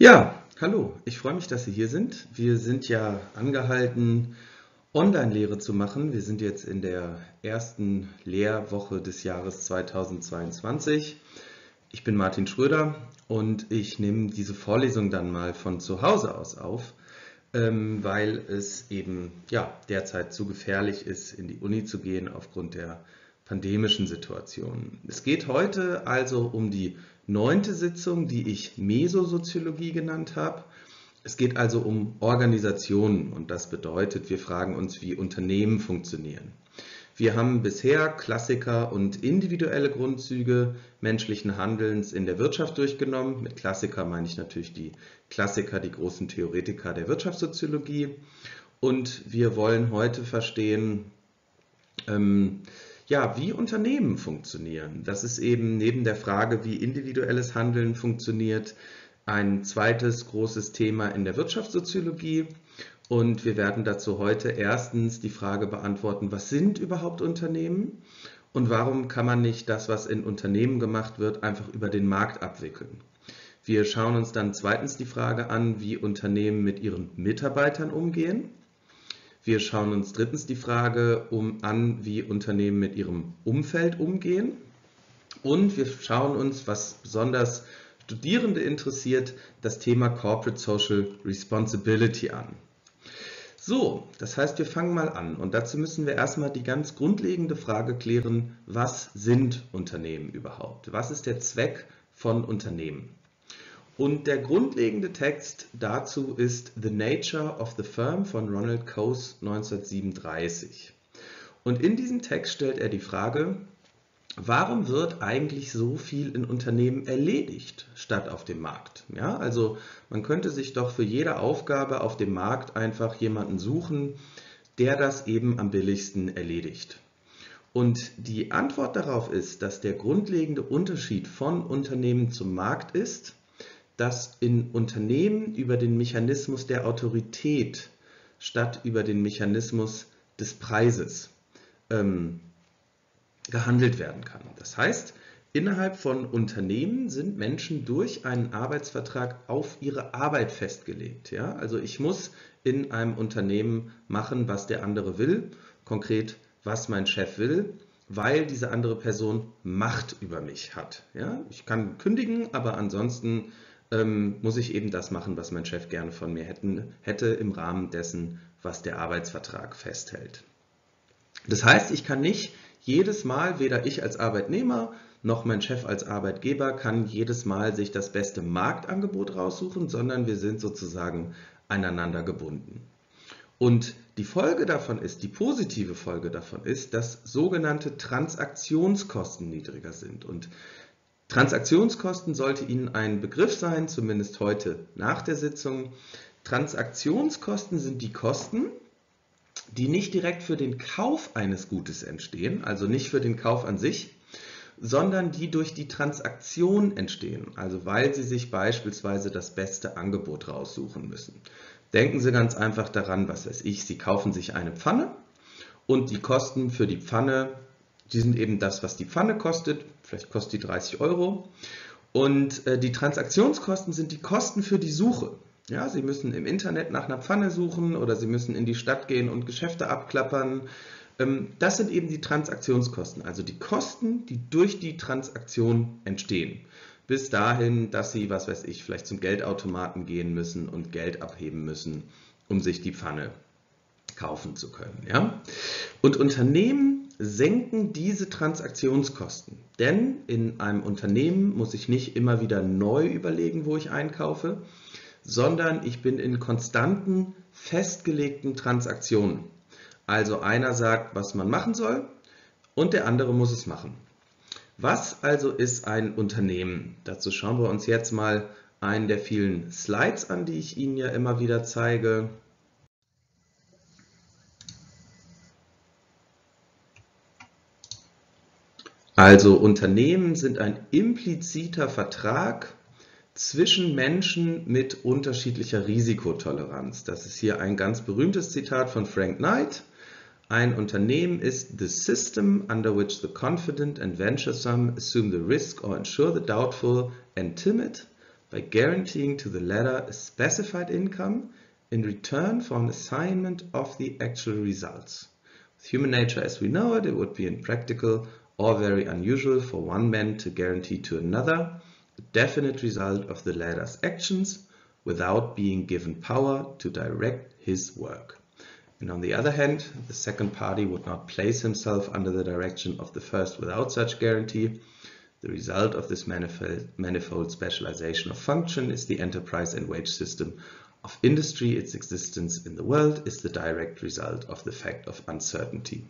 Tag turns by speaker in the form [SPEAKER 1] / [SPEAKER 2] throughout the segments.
[SPEAKER 1] Ja, hallo, ich freue mich, dass Sie hier sind. Wir sind ja angehalten, Online-Lehre zu machen. Wir sind jetzt in der ersten Lehrwoche des Jahres 2022. Ich bin Martin Schröder und ich nehme diese Vorlesung dann mal von zu Hause aus auf, weil es eben ja, derzeit zu gefährlich ist, in die Uni zu gehen aufgrund der pandemischen Situation. Es geht heute also um die 9. Sitzung, die ich Mesosoziologie genannt habe. Es geht also um Organisationen und das bedeutet, wir fragen uns, wie Unternehmen funktionieren. Wir haben bisher Klassiker und individuelle Grundzüge menschlichen Handelns in der Wirtschaft durchgenommen. Mit Klassiker meine ich natürlich die Klassiker, die großen Theoretiker der Wirtschaftssoziologie. Und wir wollen heute verstehen, ja, wie Unternehmen funktionieren. Das ist eben neben der Frage, wie individuelles Handeln funktioniert, ein zweites großes Thema in der Wirtschaftssoziologie. Und wir werden dazu heute erstens die Frage beantworten, was sind überhaupt Unternehmen und warum kann man nicht das, was in Unternehmen gemacht wird, einfach über den Markt abwickeln. Wir schauen uns dann zweitens die Frage an, wie Unternehmen mit ihren Mitarbeitern umgehen. Wir schauen uns drittens die Frage an, wie Unternehmen mit ihrem Umfeld umgehen. Und wir schauen uns, was besonders Studierende interessiert, das Thema Corporate Social Responsibility an. So, das heißt, wir fangen mal an und dazu müssen wir erstmal die ganz grundlegende Frage klären, was sind Unternehmen überhaupt? Was ist der Zweck von Unternehmen? Und der grundlegende Text dazu ist The Nature of the Firm von Ronald Coase 1937. Und in diesem Text stellt er die Frage, warum wird eigentlich so viel in Unternehmen erledigt, statt auf dem Markt? Ja, also man könnte sich doch für jede Aufgabe auf dem Markt einfach jemanden suchen, der das eben am billigsten erledigt. Und die Antwort darauf ist, dass der grundlegende Unterschied von Unternehmen zum Markt ist, dass in Unternehmen über den Mechanismus der Autorität statt über den Mechanismus des Preises gehandelt werden kann. Das heißt, innerhalb von Unternehmen sind Menschen durch einen Arbeitsvertrag auf ihre Arbeit festgelegt. Ja? Also ich muss in einem Unternehmen machen, was der andere will, konkret, was mein Chef will, weil diese andere Person Macht über mich hat. Ja? Ich kann kündigen, aber ansonsten muss ich eben das machen, was mein Chef gerne von mir hätte im Rahmen dessen, was der Arbeitsvertrag festhält. Das heißt, ich kann nicht jedes Mal, weder ich als Arbeitnehmer noch mein Chef als Arbeitgeber kann jedes Mal sich das beste Marktangebot raussuchen, sondern wir sind sozusagen aneinander gebunden. Und die Folge davon ist, die positive Folge davon ist, dass sogenannte Transaktionskosten niedriger sind. Und Transaktionskosten sollte Ihnen ein Begriff sein, zumindest heute nach der Sitzung. Transaktionskosten sind die Kosten, die nicht direkt für den Kauf eines Gutes entstehen, also nicht für den Kauf an sich, sondern die durch die Transaktion entstehen, also weil Sie sich beispielsweise das beste Angebot raussuchen müssen. Denken Sie ganz einfach daran, was weiß ich, Sie kaufen sich eine Pfanne und die Kosten für die Pfanne, die sind eben das, was die Pfanne kostet, vielleicht kostet die 30 Euro. Und die Transaktionskosten sind die Kosten für die Suche. Ja, Sie müssen im Internet nach einer Pfanne suchen oder Sie müssen in die Stadt gehen und Geschäfte abklappern. Das sind eben die Transaktionskosten, also die Kosten, die durch die Transaktion entstehen. Bis dahin, dass Sie, was weiß ich, vielleicht zum Geldautomaten gehen müssen und Geld abheben müssen, um sich die Pfanne kaufen zu können. Ja? Und Unternehmen senken diese Transaktionskosten, denn in einem Unternehmen muss ich nicht immer wieder neu überlegen, wo ich einkaufe, sondern ich bin in konstanten, festgelegten Transaktionen. Also einer sagt, was man machen soll und der andere muss es machen. Was also ist ein Unternehmen? Dazu schauen wir uns jetzt mal einen der vielen Slides an, die ich Ihnen ja immer wieder zeige. Also Unternehmen sind ein impliziter Vertrag zwischen Menschen mit unterschiedlicher Risikotoleranz. Das ist hier ein ganz berühmtes Zitat von Frank Knight. Ein Unternehmen ist the system under which the confident and venturesome assume the risk or insure the doubtful and timid by guaranteeing to the latter a specified income in return for an assignment of the actual results. With human nature as we know it, it would be impractical or very unusual for one man to guarantee to another a definite result of the latter's actions without being given power to direct his work. And on the other hand, the second party would not place himself under the direction of the first without such guarantee. The result of this manifold specialization of function is the enterprise and wage system of industry. Its existence in the world is the direct result of the fact of uncertainty.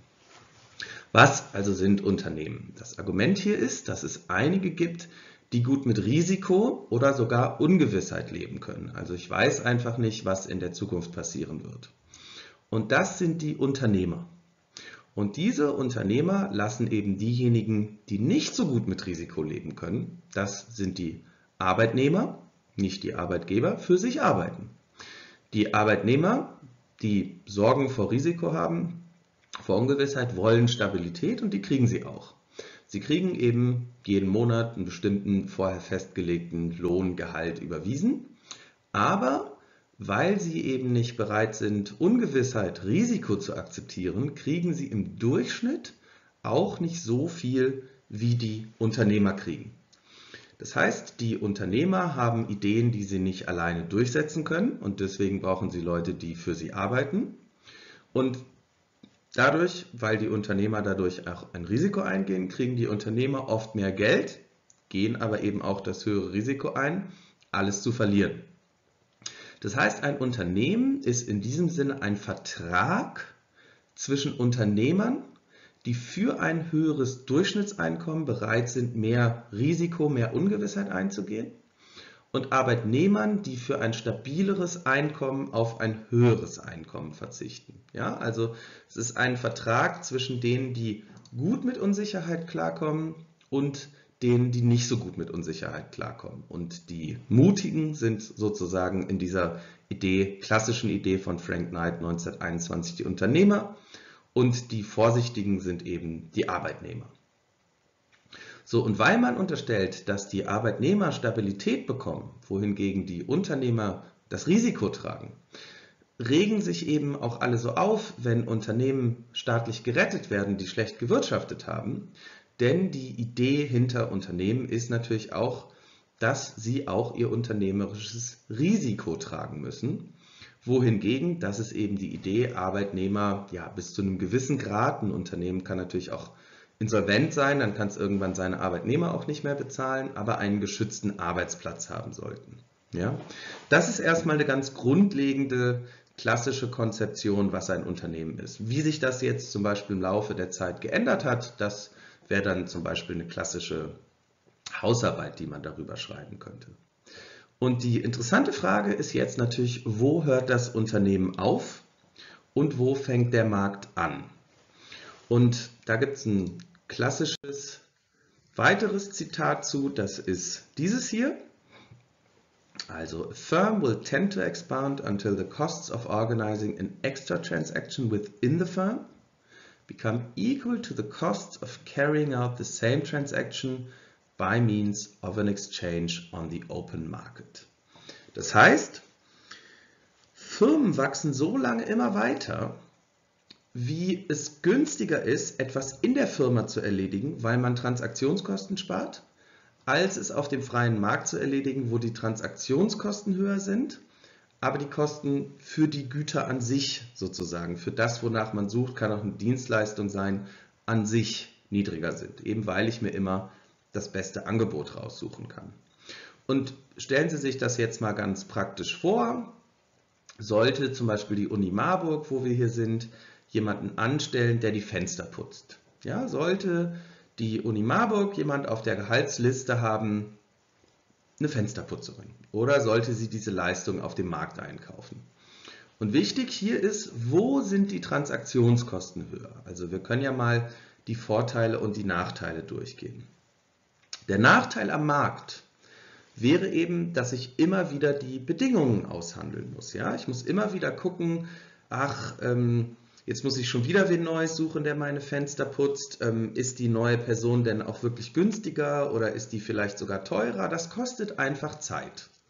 [SPEAKER 1] Was also sind Unternehmen? Das Argument hier ist, dass es einige gibt, die gut mit Risiko oder sogar Ungewissheit leben können. Also ich weiß einfach nicht, was in der Zukunft passieren wird. Und das sind die Unternehmer. Und diese Unternehmer lassen eben diejenigen, die nicht so gut mit Risiko leben können, das sind die Arbeitnehmer, nicht die Arbeitgeber, für sich arbeiten. Die Arbeitnehmer, die Sorgen vor Risiko haben, vor Ungewissheit, wollen Stabilität und die kriegen sie auch. Sie kriegen eben jeden Monat einen bestimmten vorher festgelegten Lohngehalt überwiesen, aber weil sie eben nicht bereit sind, Ungewissheit, Risiko zu akzeptieren, kriegen sie im Durchschnitt auch nicht so viel, wie die Unternehmer kriegen. Das heißt, die Unternehmer haben Ideen, die sie nicht alleine durchsetzen können und deswegen brauchen sie Leute, die für sie arbeiten. Und dadurch, weil die Unternehmer dadurch auch ein Risiko eingehen, kriegen die Unternehmer oft mehr Geld, gehen aber eben auch das höhere Risiko ein, alles zu verlieren. Das heißt, ein Unternehmen ist in diesem Sinne ein Vertrag zwischen Unternehmern, die für ein höheres Durchschnittseinkommen bereit sind, mehr Risiko, mehr Ungewissheit einzugehen, und Arbeitnehmern, die für ein stabileres Einkommen auf ein höheres Einkommen verzichten. Ja, also es ist ein Vertrag zwischen denen, die gut mit Unsicherheit klarkommen und denen, die nicht so gut mit Unsicherheit klarkommen. Und die Mutigen sind sozusagen in dieser klassischen Idee von Frank Knight 1921 die Unternehmer und die Vorsichtigen sind eben die Arbeitnehmer. So, und weil man unterstellt, dass die Arbeitnehmer Stabilität bekommen, wohingegen die Unternehmer das Risiko tragen, regen sich eben auch alle so auf, wenn Unternehmen staatlich gerettet werden, die schlecht gewirtschaftet haben. Denn die Idee hinter Unternehmen ist natürlich auch, dass sie auch ihr unternehmerisches Risiko tragen müssen. Wohingegen, das ist eben die Idee, Arbeitnehmer, ja, bis zu einem gewissen Grad, ein Unternehmen kann natürlich auch insolvent sein, dann kann es irgendwann seine Arbeitnehmer auch nicht mehr bezahlen, aber einen geschützten Arbeitsplatz haben sollten. Ja? Das ist erstmal eine ganz grundlegende klassische Konzeption, was ein Unternehmen ist. Wie sich das jetzt zum Beispiel im Laufe der Zeit geändert hat, das wäre dann zum Beispiel eine klassische Hausarbeit, die man darüber schreiben könnte. Und die interessante Frage ist jetzt natürlich, wo hört das Unternehmen auf und wo fängt der Markt an? Und da gibt es ein klassisches weiteres Zitat zu, das ist dieses hier. Also, a firm will tend to expand until the costs of organizing an extra transaction within the firm become equal to the costs of carrying out the same transaction by means of an exchange on the open market. Das heißt, Firmen wachsen so lange immer weiter, wie es günstiger ist, etwas in der Firma zu erledigen, weil man Transaktionskosten spart, als es auf dem freien Markt zu erledigen, wo die Transaktionskosten höher sind, aber die Kosten für die Güter an sich sozusagen, für das, wonach man sucht, kann auch eine Dienstleistung sein, an sich niedriger sind, eben weil ich mir immer das beste Angebot raussuchen kann. Und stellen Sie sich das jetzt mal ganz praktisch vor, sollte zum Beispiel die Uni Marburg, wo wir hier sind, jemanden anstellen, der die Fenster putzt. Ja, sollte die Uni Marburg jemand auf der Gehaltsliste haben, eine Fensterputzerin, oder sollte sie diese Leistung auf dem Markt einkaufen? Und wichtig hier ist, wo sind die Transaktionskosten höher? Also wir können ja mal die Vorteile und die Nachteile durchgehen. Der Nachteil am Markt wäre eben, dass ich immer wieder die Bedingungen aushandeln muss. Ja? Ich muss immer wieder gucken, jetzt muss ich schon wieder wen Neues suchen, der meine Fenster putzt. Ist die neue Person denn auch wirklich günstiger oder ist die vielleicht sogar teurer? Das kostet einfach Zeit.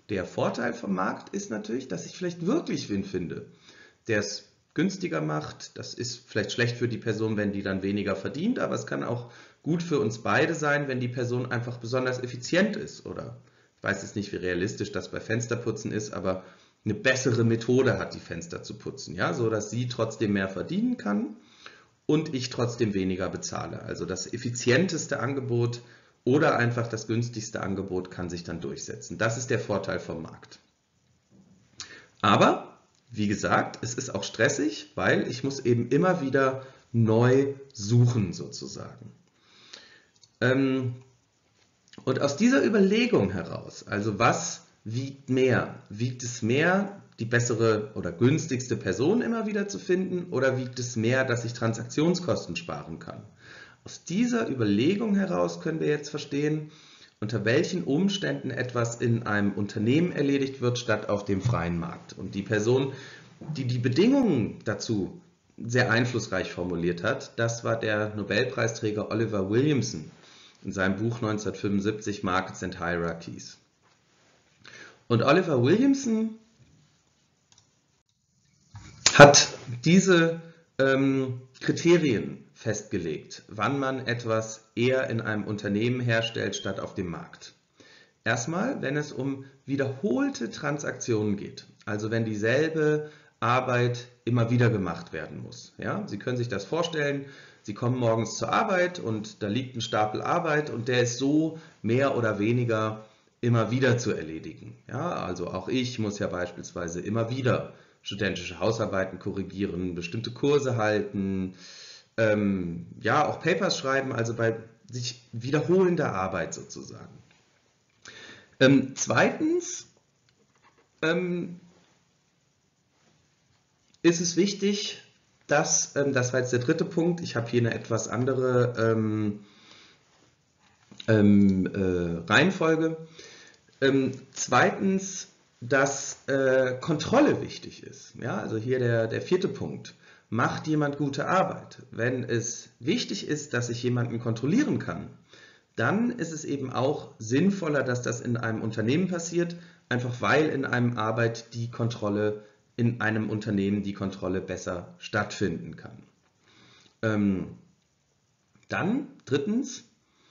[SPEAKER 1] Der Vorteil vom Markt ist natürlich, dass ich vielleicht wirklich wen finde, der es günstiger macht. Das ist vielleicht schlecht für die Person, wenn die dann weniger verdient, aber es kann auch gut für uns beide sein, wenn die Person einfach besonders effizient ist. Oder ich weiß jetzt nicht, wie realistisch das bei Fensterputzen ist, aber eine bessere Methode hat, die Fenster zu putzen, ja, so dass sie trotzdem mehr verdienen kann und ich trotzdem weniger bezahle. Also das effizienteste Angebot oder einfach das günstigste Angebot kann sich dann durchsetzen. Das ist der Vorteil vom Markt. Aber, wie gesagt, es ist auch stressig, weil ich muss eben immer wieder neu suchen sozusagen. Und aus dieser Überlegung heraus, also was wiegt mehr? Wiegt es mehr, die bessere oder günstigste Person immer wieder zu finden, oder wiegt es mehr, dass ich Transaktionskosten sparen kann? Aus dieser Überlegung heraus können wir jetzt verstehen, unter welchen Umständen etwas in einem Unternehmen erledigt wird, statt auf dem freien Markt. Und die Person, die die Bedingungen dazu sehr einflussreich formuliert hat, das war der Nobelpreisträger Oliver Williamson in seinem Buch 1975 Markets and Hierarchies. Und Oliver Williamson hat diese Kriterien festgelegt, wann man etwas eher in einem Unternehmen herstellt statt auf dem Markt. Erstmal, wenn es um wiederholte Transaktionen geht, also wenn dieselbe Arbeit immer wieder gemacht werden muss. Ja? Sie können sich das vorstellen, Sie kommen morgens zur Arbeit und da liegt ein Stapel Arbeit und der ist so mehr oder weniger immer wieder zu erledigen. Ja? Also auch ich muss ja beispielsweise immer wieder studentische Hausarbeiten korrigieren, bestimmte Kurse halten, ja, auch Papers schreiben, also bei sich wiederholender Arbeit sozusagen. Zweitens ist es wichtig, dass, das war jetzt der dritte Punkt, ich habe hier eine etwas andere Reihenfolge. Zweitens, dass Kontrolle wichtig ist. Ja, also hier der vierte Punkt. Macht jemand gute Arbeit? Wenn es wichtig ist, dass ich jemanden kontrollieren kann, dann ist es eben auch sinnvoller, dass das in einem Unternehmen passiert, einfach weil in einem Unternehmen die Kontrolle besser stattfinden kann. Dann drittens,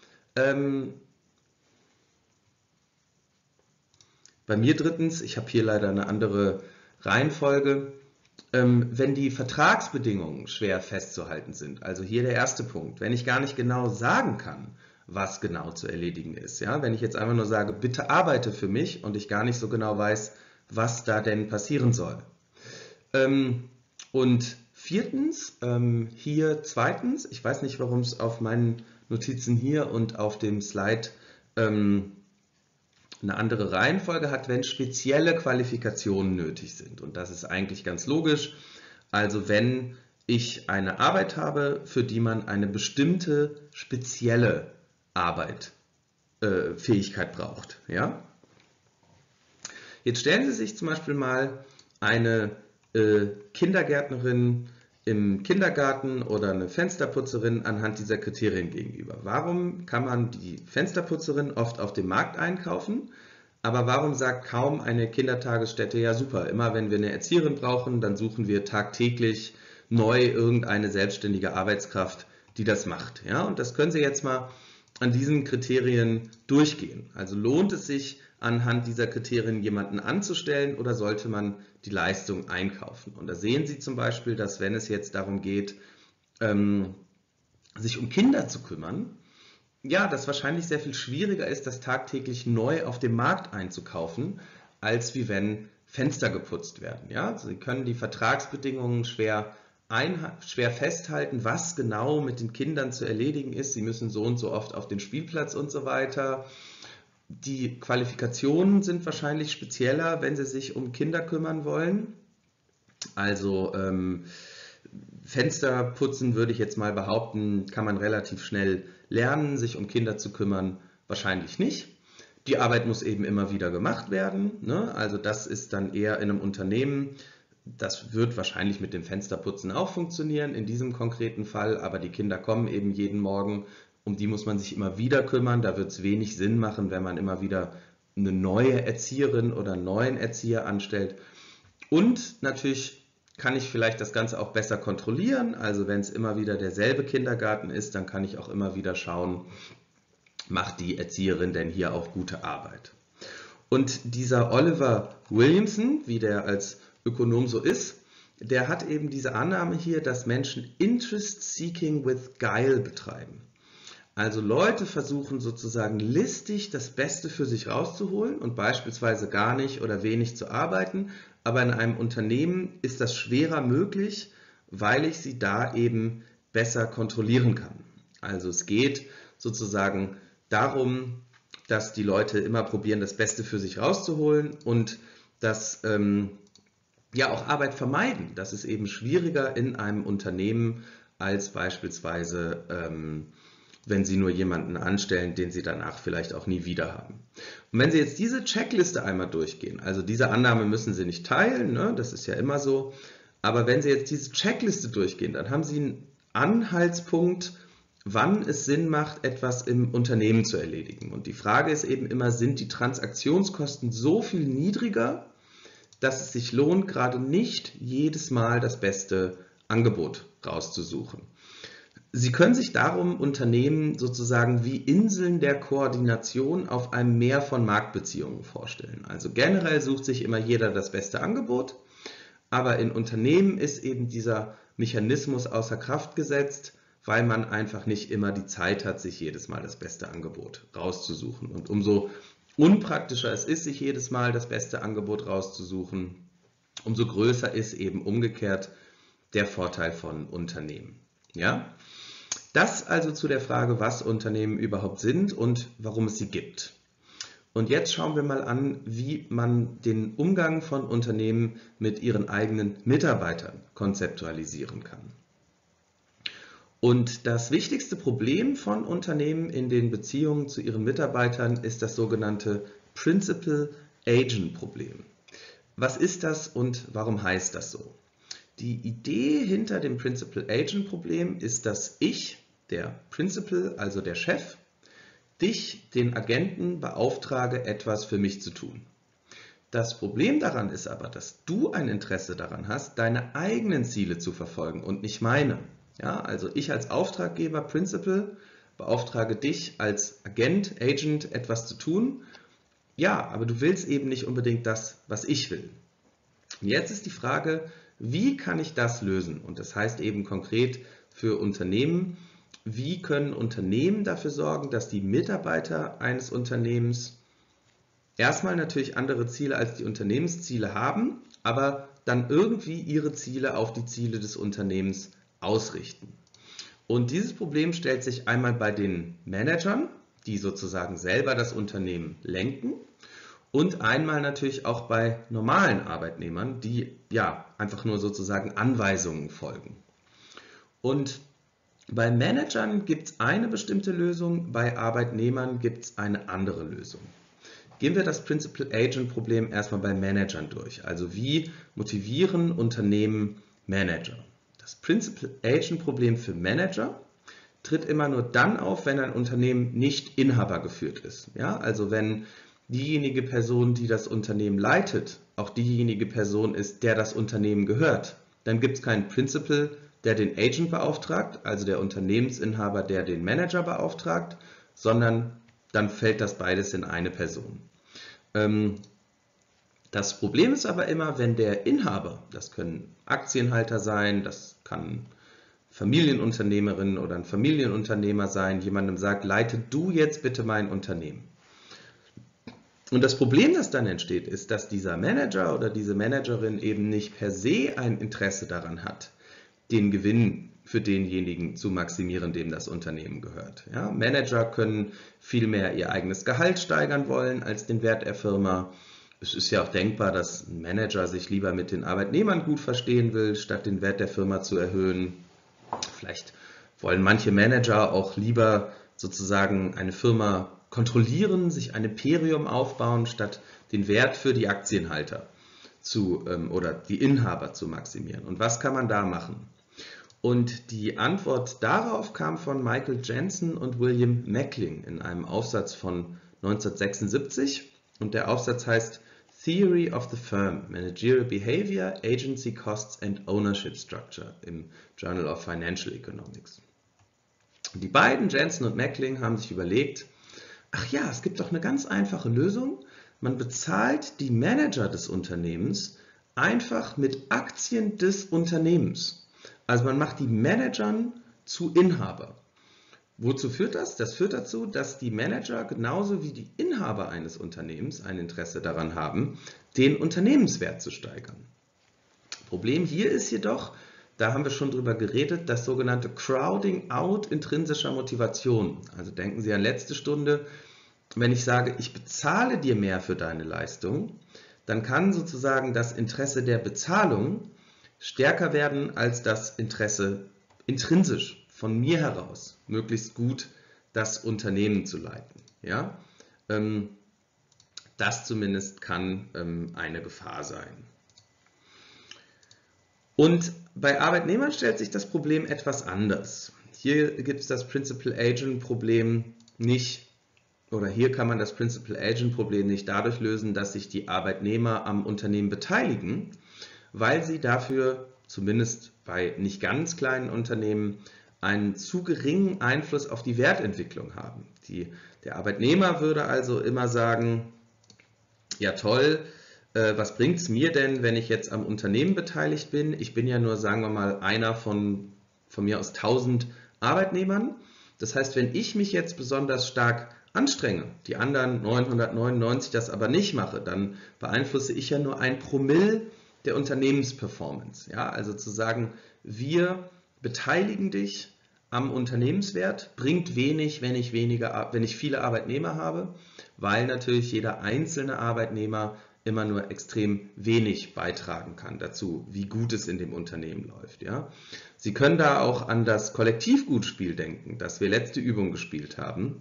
[SPEAKER 1] bei mir drittens, ich habe hier leider eine andere Reihenfolge, wenn die Vertragsbedingungen schwer festzuhalten sind, also hier der erste Punkt, wenn ich gar nicht genau sagen kann, was genau zu erledigen ist. Ja? Wenn ich jetzt einfach nur sage, bitte arbeite für mich und ich gar nicht so genau weiß, was da denn passieren soll. Und viertens, hier zweitens, ich weiß nicht, warum es auf meinen Notizen hier und auf dem Slide eine andere Reihenfolge hat, wenn spezielle Qualifikationen nötig sind. Und das ist eigentlich ganz logisch. Also wenn ich eine Arbeit habe, für die man eine bestimmte spezielle Fähigkeit braucht. Ja? Jetzt stellen Sie sich zum Beispiel mal eine Kindergärtnerin im Kindergarten oder eine Fensterputzerin anhand dieser Kriterien gegenüber. Warum kann man die Fensterputzerin oft auf dem Markt einkaufen, aber warum sagt kaum eine Kindertagesstätte, ja super, immer wenn wir eine Erzieherin brauchen, dann suchen wir tagtäglich neu irgendeine selbstständige Arbeitskraft, die das macht. Ja? Und das können Sie jetzt mal an diesen Kriterien durchgehen. Also lohnt es sich, anhand dieser Kriterien jemanden anzustellen oder sollte man die Leistung einkaufen? Und da sehen Sie zum Beispiel, dass wenn es jetzt darum geht, sich um Kinder zu kümmern, ja, das wahrscheinlich sehr viel schwieriger ist, das tagtäglich neu auf dem Markt einzukaufen, als wie wenn Fenster geputzt werden. Ja? Also Sie können die Vertragsbedingungen schwer festhalten, was genau mit den Kindern zu erledigen ist. Sie müssen so und so oft auf den Spielplatz und so weiter. Die Qualifikationen sind wahrscheinlich spezieller, wenn Sie sich um Kinder kümmern wollen. Also Fenster putzen, würde ich jetzt mal behaupten, kann man relativ schnell lernen. Sich um Kinder zu kümmern, wahrscheinlich nicht. Die Arbeit muss eben immer wieder gemacht werden. Ne? Also das ist dann eher in einem Unternehmen. Das wird wahrscheinlich mit dem Fensterputzen auch funktionieren in diesem konkreten Fall, aber die Kinder kommen eben jeden Morgen, um die muss man sich immer wieder kümmern. Da wird es wenig Sinn machen, wenn man immer wieder eine neue Erzieherin oder einen neuen Erzieher anstellt. Und natürlich kann ich vielleicht das Ganze auch besser kontrollieren. Also wenn es immer wieder derselbe Kindergarten ist, dann kann ich auch immer wieder schauen, macht die Erzieherin denn hier auch gute Arbeit. Und dieser Oliver Williamson, wie der als Ökonom so ist, der hat eben diese Annahme hier, dass Menschen Interest-Seeking with Guile betreiben. Also Leute versuchen sozusagen listig das Beste für sich rauszuholen und beispielsweise gar nicht oder wenig zu arbeiten, aber in einem Unternehmen ist das schwerer möglich, weil ich sie da eben besser kontrollieren kann. Also es geht sozusagen darum, dass die Leute immer probieren, das Beste für sich rauszuholen und dass ja auch Arbeit vermeiden. Das ist eben schwieriger in einem Unternehmen als beispielsweise wenn Sie nur jemanden anstellen, den Sie danach vielleicht auch nie wieder haben. Und wenn Sie jetzt diese Checkliste einmal durchgehen, also diese Annahme müssen Sie nicht teilen, ne? Das ist ja immer so, aber wenn Sie jetzt diese Checkliste durchgehen, dann haben Sie einen Anhaltspunkt, wann es Sinn macht, etwas im Unternehmen zu erledigen. Und die Frage ist eben immer, sind die Transaktionskosten so viel niedriger, dass es sich lohnt, gerade nicht jedes Mal das beste Angebot rauszusuchen. Sie können sich darum Unternehmen sozusagen wie Inseln der Koordination auf einem Meer von Marktbeziehungen vorstellen. Also generell sucht sich immer jeder das beste Angebot, aber in Unternehmen ist eben dieser Mechanismus außer Kraft gesetzt, weil man einfach nicht immer die Zeit hat, sich jedes Mal das beste Angebot rauszusuchen. Und umso unpraktischer es ist, sich jedes Mal das beste Angebot rauszusuchen, umso größer ist eben umgekehrt der Vorteil von Unternehmen. Ja? Das also zu der Frage, was Unternehmen überhaupt sind und warum es sie gibt. Und jetzt schauen wir mal an, wie man den Umgang von Unternehmen mit ihren eigenen Mitarbeitern konzeptualisieren kann. Und das wichtigste Problem von Unternehmen in den Beziehungen zu ihren Mitarbeitern ist das sogenannte Principal-Agent-Problem. Was ist das und warum heißt das so? Die Idee hinter dem Principal-Agent-Problem ist, dass ich, der Principal, also der Chef, dich, den Agenten, beauftrage, etwas für mich zu tun. Das Problem daran ist aber, dass du ein Interesse daran hast, deine eigenen Ziele zu verfolgen und nicht meine. Ja, also ich als Auftraggeber, Principal, beauftrage dich als Agent, Agent, etwas zu tun. Ja, aber du willst eben nicht unbedingt das, was ich will. Und jetzt ist die Frage, wie kann ich das lösen? Und das heißt eben konkret für Unternehmen, wie können Unternehmen dafür sorgen, dass die Mitarbeiter eines Unternehmens erstmal natürlich andere Ziele als die Unternehmensziele haben, aber dann irgendwie ihre Ziele auf die Ziele des Unternehmens ausrichten. Und dieses Problem stellt sich einmal bei den Managern, die sozusagen selber das Unternehmen lenken, und einmal natürlich auch bei normalen Arbeitnehmern, die ja einfach nur sozusagen Anweisungen folgen. Und bei Managern gibt es eine bestimmte Lösung, bei Arbeitnehmern gibt es eine andere Lösung. Gehen wir das Principal-Agent-Problem erstmal bei Managern durch. Also wie motivieren Unternehmen Manager? Das Principal-Agent-Problem für Manager tritt immer nur dann auf, wenn ein Unternehmen nicht inhabergeführt ist. Ja, also wenn diejenige Person, die das Unternehmen leitet, auch diejenige Person ist, der das Unternehmen gehört, dann gibt es keinen Principal, der den Agent beauftragt, also der Unternehmensinhaber, der den Manager beauftragt, sondern dann fällt das beides in eine Person. Das Problem ist aber immer, wenn der Inhaber, das können Aktienhalter sein, das kann Familienunternehmerin oder ein Familienunternehmer sein, jemandem sagt, leite du jetzt bitte mein Unternehmen. Und das Problem, das dann entsteht, ist, dass dieser Manager oder diese Managerin eben nicht per se ein Interesse daran hat, den Gewinn für denjenigen zu maximieren, dem das Unternehmen gehört. Ja, Manager können viel mehr ihr eigenes Gehalt steigern wollen als den Wert der Firma. Es ist ja auch denkbar, dass ein Manager sich lieber mit den Arbeitnehmern gut verstehen will, statt den Wert der Firma zu erhöhen. Vielleicht wollen manche Manager auch lieber sozusagen eine Firma kontrollieren, sich ein Imperium aufbauen, statt den Wert für die Aktienhalter oder die Inhaber zu maximieren. Und was kann man da machen? Und die Antwort darauf kam von Michael Jensen und William Mackling in einem Aufsatz von 1976. und der Aufsatz heißt Theory of the Firm, Managerial Behavior, Agency Costs and Ownership Structure im Journal of Financial Economics. Und die beiden, Jensen und Meckling, haben sich überlegt, ach ja, es gibt doch eine ganz einfache Lösung. Man bezahlt die Manager des Unternehmens einfach mit Aktien des Unternehmens. Also man macht die Managern zu Inhaber. Wozu führt das? Das führt dazu, dass die Manager genauso wie die Inhaber eines Unternehmens ein Interesse daran haben, den Unternehmenswert zu steigern. Problem hier ist jedoch, da haben wir schon drüber geredet, das sogenannte Crowding out intrinsischer Motivation. Also denken Sie an letzte Stunde, wenn ich sage, ich bezahle dir mehr für deine Leistung, dann kann sozusagen das Interesse der Bezahlung stärker werden als das Interesse intrinsisch von mir heraus, möglichst gut das Unternehmen zu leiten. Ja? Das zumindest kann eine Gefahr sein. Und bei Arbeitnehmern stellt sich das Problem etwas anders. Hier gibt es das Principal-Agent-Problem nicht, oder hier kann man das Principal-Agent-Problem nicht dadurch lösen, dass sich die Arbeitnehmer am Unternehmen beteiligen, weil sie dafür, zumindest bei nicht ganz kleinen Unternehmen, einen zu geringen Einfluss auf die Wertentwicklung haben. Der Arbeitnehmer würde also immer sagen, ja toll, was bringt es mir denn, wenn ich jetzt am Unternehmen beteiligt bin? Ich bin ja nur, sagen wir mal, einer von mir aus 1000 Arbeitnehmern. Das heißt, wenn ich mich jetzt besonders stark anstrenge, die anderen 999 das aber nicht mache, dann beeinflusse ich ja nur 1 Promille der Unternehmensperformance. Ja, also zu sagen, wir beteiligen dich am Unternehmenswert, bringt wenig, wenn ich viele Arbeitnehmer habe, weil natürlich jeder einzelne Arbeitnehmer immer nur extrem wenig beitragen kann dazu, wie gut es in dem Unternehmen läuft. Ja? Sie können da auch an das Kollektivgutspiel denken, das wir letzte Übung gespielt haben.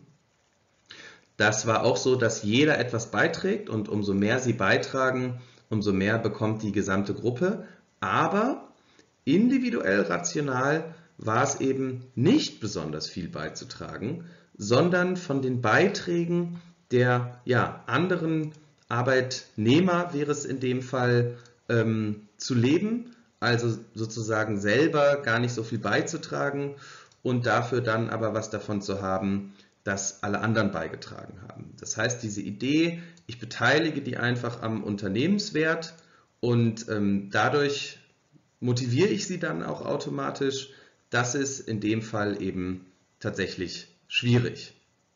[SPEAKER 1] Das war auch so, dass jeder etwas beiträgt und umso mehr sie beitragen, umso mehr bekommt die gesamte Gruppe. Aber individuell rational war es eben nicht besonders viel beizutragen, sondern von den Beiträgen der anderen Arbeitnehmer wäre es in dem Fall zu leben, also sozusagen selber gar nicht so viel beizutragen und dafür dann aber was davon zu haben, dass alle anderen beigetragen haben. Das heißt, diese Idee, ich beteilige die einfach am Unternehmenswert und dadurch motiviere ich sie dann auch automatisch, das ist in dem Fall eben tatsächlich schwierig.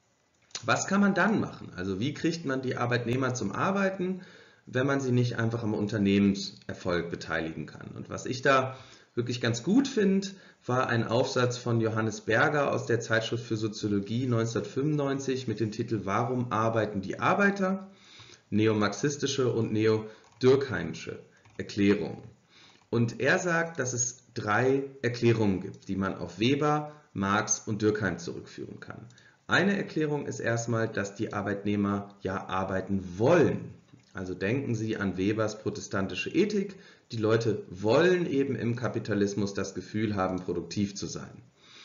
[SPEAKER 1] Was kann man dann machen? Also wie kriegt man die Arbeitnehmer zum Arbeiten, wenn man sie nicht einfach am Unternehmenserfolg beteiligen kann? Und was ich da wirklich ganz gut finde, war ein Aufsatz von Johannes Berger aus der Zeitschrift für Soziologie 1995 mit dem Titel Warum arbeiten die Arbeiter? Neomarxistische und neo-dürkheimische Erklärungen. Und er sagt, dass es 3 Erklärungen gibt, die man auf Weber, Marx und Durkheim zurückführen kann. Eine Erklärung ist erstmal, dass die Arbeitnehmer ja arbeiten wollen. Also denken Sie an Webers protestantische Ethik. Die Leute wollen eben im Kapitalismus das Gefühl haben, produktiv zu sein.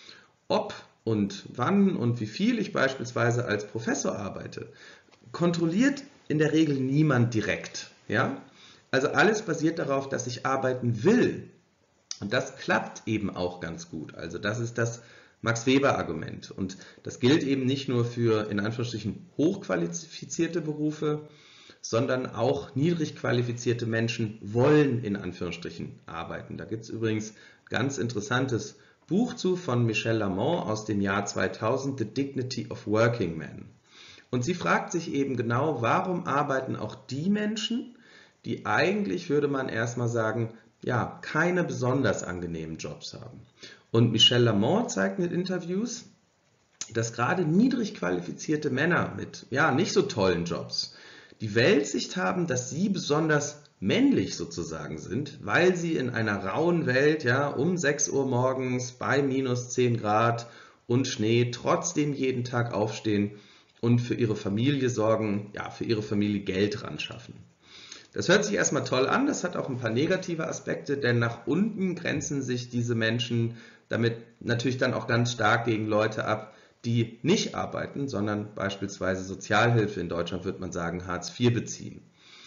[SPEAKER 1] Ob und wann und wie viel ich beispielsweise als Professor arbeite, kontrolliert in der Regel niemand direkt. Ja? Also alles basiert darauf, dass ich arbeiten will. Und das klappt eben auch ganz gut. Also das ist das Max-Weber-Argument. Und das gilt eben nicht nur für, in Anführungsstrichen, hochqualifizierte Berufe, sondern auch niedrig qualifizierte Menschen wollen in Anführungsstrichen arbeiten. Da gibt es übrigens ein ganz interessantes Buch zu von Michelle Lamont aus dem Jahr 2000, The Dignity of Working Men. Und sie fragt sich eben genau, warum arbeiten auch die Menschen, die eigentlich, würde man erstmal sagen, ja, keine besonders angenehmen Jobs haben. Und Michelle Lamont zeigt mit Interviews, dass gerade niedrig qualifizierte Männer mit nicht so tollen Jobs die Weltsicht haben, dass sie besonders männlich sozusagen sind, weil sie in einer rauen Welt um 6 Uhr morgens bei minus 10 Grad und Schnee trotzdem jeden Tag aufstehen und für ihre Familie sorgen, für ihre Familie Geld ran schaffen. Das hört sich erstmal toll an, das hat auch ein paar negative Aspekte, denn nach unten grenzen sich diese Menschen damit natürlich dann auch ganz stark gegen Leute ab, die nicht arbeiten, sondern beispielsweise Sozialhilfe, in Deutschland würde man sagen Hartz IV beziehen.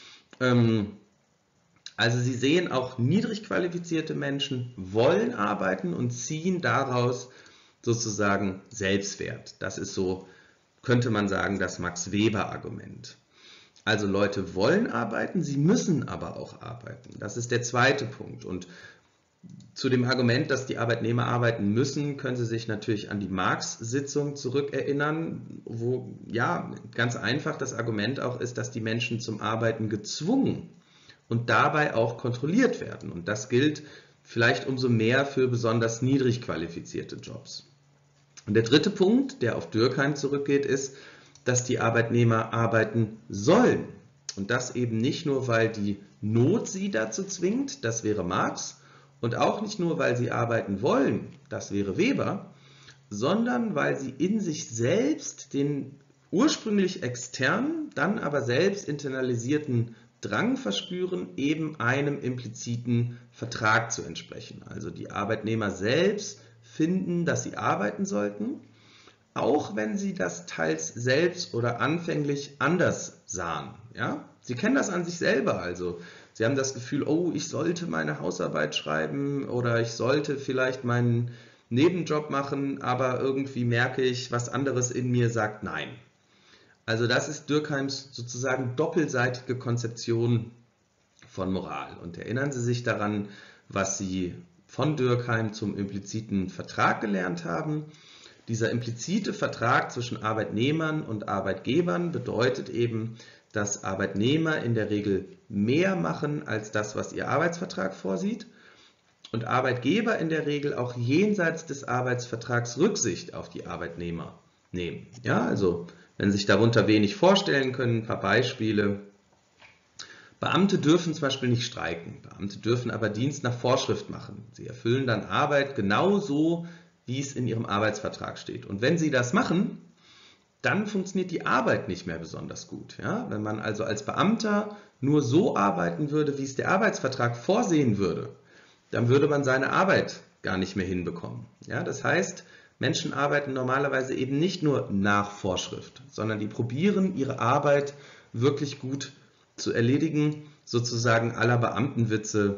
[SPEAKER 1] Also Sie sehen, auch niedrig qualifizierte Menschen wollen arbeiten und ziehen daraus sozusagen Selbstwert. Das ist so, könnte man sagen, das Max-Weber-Argument. Also Leute wollen arbeiten, sie müssen aber auch arbeiten. Das ist der zweite Punkt. Und zu dem Argument, dass die Arbeitnehmer arbeiten müssen, können Sie sich natürlich an die Marx-Sitzung zurückerinnern, wo ja ganz einfach das Argument auch ist, dass die Menschen zum Arbeiten gezwungen und dabei auch kontrolliert werden. Und das gilt vielleicht umso mehr für besonders niedrig qualifizierte Jobs. Und der dritte Punkt, der auf Durkheim zurückgeht, ist, dass die Arbeitnehmer arbeiten sollen. Und das eben nicht nur, weil die Not sie dazu zwingt, das wäre Marx, und auch nicht nur, weil sie arbeiten wollen, das wäre Weber, sondern weil sie in sich selbst den ursprünglich externen, dann aber selbst internalisierten Drang verspüren, eben einem impliziten Vertrag zu entsprechen. Also die Arbeitnehmer selbst finden, dass sie arbeiten sollten, auch wenn sie das teils selbst oder anfänglich anders sahen. Ja? Sie kennen das an sich selber, also sie haben das Gefühl, oh, ich sollte meine Hausarbeit schreiben oder ich sollte vielleicht meinen Nebenjob machen, aber irgendwie merke ich, was anderes in mir sagt nein. Also das ist Durkheims sozusagen doppelseitige Konzeption von Moral. Und erinnern Sie sich daran, was Sie von Durkheim zum impliziten Vertrag gelernt haben. Dieser implizite Vertrag zwischen Arbeitnehmern und Arbeitgebern bedeutet eben, dass Arbeitnehmer in der Regel mehr machen als das, was ihr Arbeitsvertrag vorsieht, und Arbeitgeber in der Regel auch jenseits des Arbeitsvertrags Rücksicht auf die Arbeitnehmer nehmen. Ja, also wenn Sie sich darunter wenig vorstellen können, ein paar Beispiele. Beamte dürfen zum Beispiel nicht streiken, Beamte dürfen aber Dienst nach Vorschrift machen. Sie erfüllen dann Arbeit genauso, wie es in ihrem Arbeitsvertrag steht. Und wenn Sie das machen, dann funktioniert die Arbeit nicht mehr besonders gut. Ja? Wenn man also als Beamter nur so arbeiten würde, wie es der Arbeitsvertrag vorsehen würde, dann würde man seine Arbeit gar nicht mehr hinbekommen. Ja? Das heißt, Menschen arbeiten normalerweise eben nicht nur nach Vorschrift, sondern die probieren, ihre Arbeit wirklich gut zu erledigen, sozusagen aller Beamtenwitze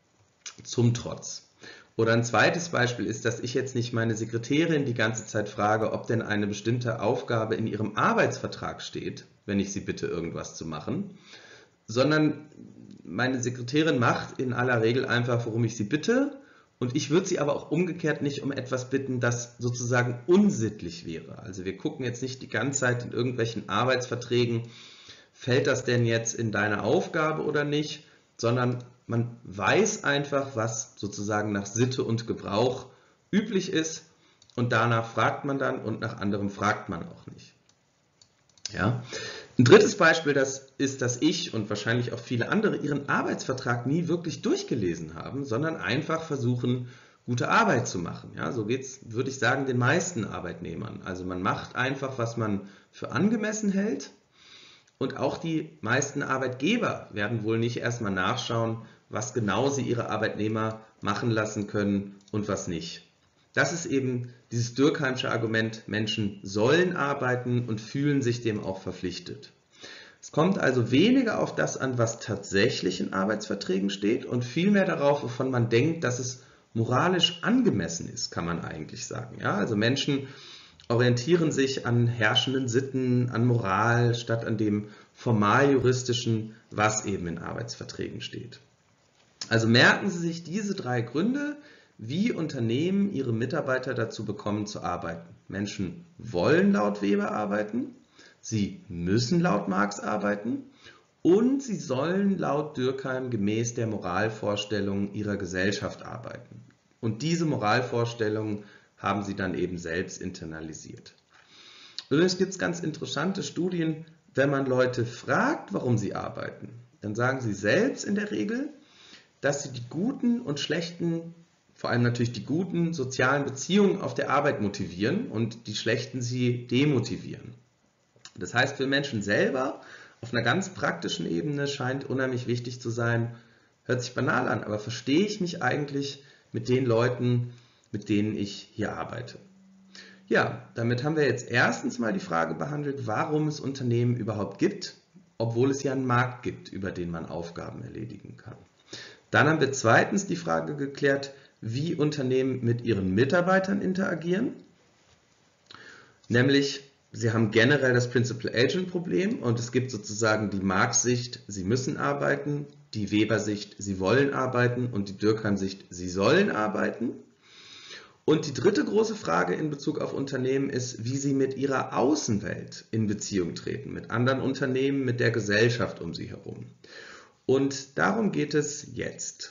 [SPEAKER 1] zum Trotz. Oder ein zweites Beispiel ist, dass ich jetzt nicht meine Sekretärin die ganze Zeit frage, ob denn eine bestimmte Aufgabe in ihrem Arbeitsvertrag steht, wenn ich sie bitte, irgendwas zu machen, sondern meine Sekretärin macht in aller Regel einfach, worum ich sie bitte, und ich würde sie aber auch umgekehrt nicht um etwas bitten, das sozusagen unsittlich wäre. Also wir gucken jetzt nicht die ganze Zeit in irgendwelchen Arbeitsverträgen, fällt das denn jetzt in deine Aufgabe oder nicht, sondern man weiß einfach, was sozusagen nach Sitte und Gebrauch üblich ist, und danach fragt man dann und nach anderem fragt man auch nicht. Ja? Ein drittes Beispiel das ist, dass ich und wahrscheinlich auch viele andere ihren Arbeitsvertrag nie wirklich durchgelesen haben, sondern einfach versuchen, gute Arbeit zu machen. Ja, so geht es, würde ich sagen, den meisten Arbeitnehmern. Also man macht einfach, was man für angemessen hält, und auch die meisten Arbeitgeber werden wohl nicht erstmal nachschauen, was genau sie ihre Arbeitnehmer machen lassen können und was nicht. Das ist eben dieses Durkheimsche Argument, Menschen sollen arbeiten und fühlen sich dem auch verpflichtet. Es kommt also weniger auf das an, was tatsächlich in Arbeitsverträgen steht, und vielmehr darauf, wovon man denkt, dass es moralisch angemessen ist, kann man eigentlich sagen. Ja, also Menschen orientieren sich an herrschenden Sitten, an Moral, statt an dem formal-juristischen, was eben in Arbeitsverträgen steht. Also merken Sie sich diese drei Gründe, wie Unternehmen ihre Mitarbeiter dazu bekommen zu arbeiten. Menschen wollen laut Weber arbeiten, sie müssen laut Marx arbeiten und sie sollen laut Durkheim gemäß der Moralvorstellungen ihrer Gesellschaft arbeiten. Und diese Moralvorstellungen haben sie dann eben selbst internalisiert. Übrigens gibt es ganz interessante Studien, wenn man Leute fragt, warum sie arbeiten, dann sagen sie selbst in der Regel, dass sie die guten und schlechten, vor allem natürlich die guten sozialen Beziehungen auf der Arbeit motivieren und die schlechten sie demotivieren. Das heißt, für Menschen selber auf einer ganz praktischen Ebene scheint unheimlich wichtig zu sein, hört sich banal an, aber verstehe ich mich eigentlich mit den Leuten, mit denen ich hier arbeite? Ja, damit haben wir jetzt erstens mal die Frage behandelt, warum es Unternehmen überhaupt gibt, obwohl es ja einen Markt gibt, über den man Aufgaben erledigen kann. Dann haben wir zweitens die Frage geklärt, wie Unternehmen mit ihren Mitarbeitern interagieren. Nämlich, sie haben generell das Principal-Agent-Problem und es gibt sozusagen die Marx-Sicht, sie müssen arbeiten, die Weber-Sicht, sie wollen arbeiten und die Durkheim-Sicht, sie sollen arbeiten. Und die dritte große Frage in Bezug auf Unternehmen ist, wie sie mit ihrer Außenwelt in Beziehung treten, mit anderen Unternehmen, mit der Gesellschaft um sie herum. Und darum geht es jetzt.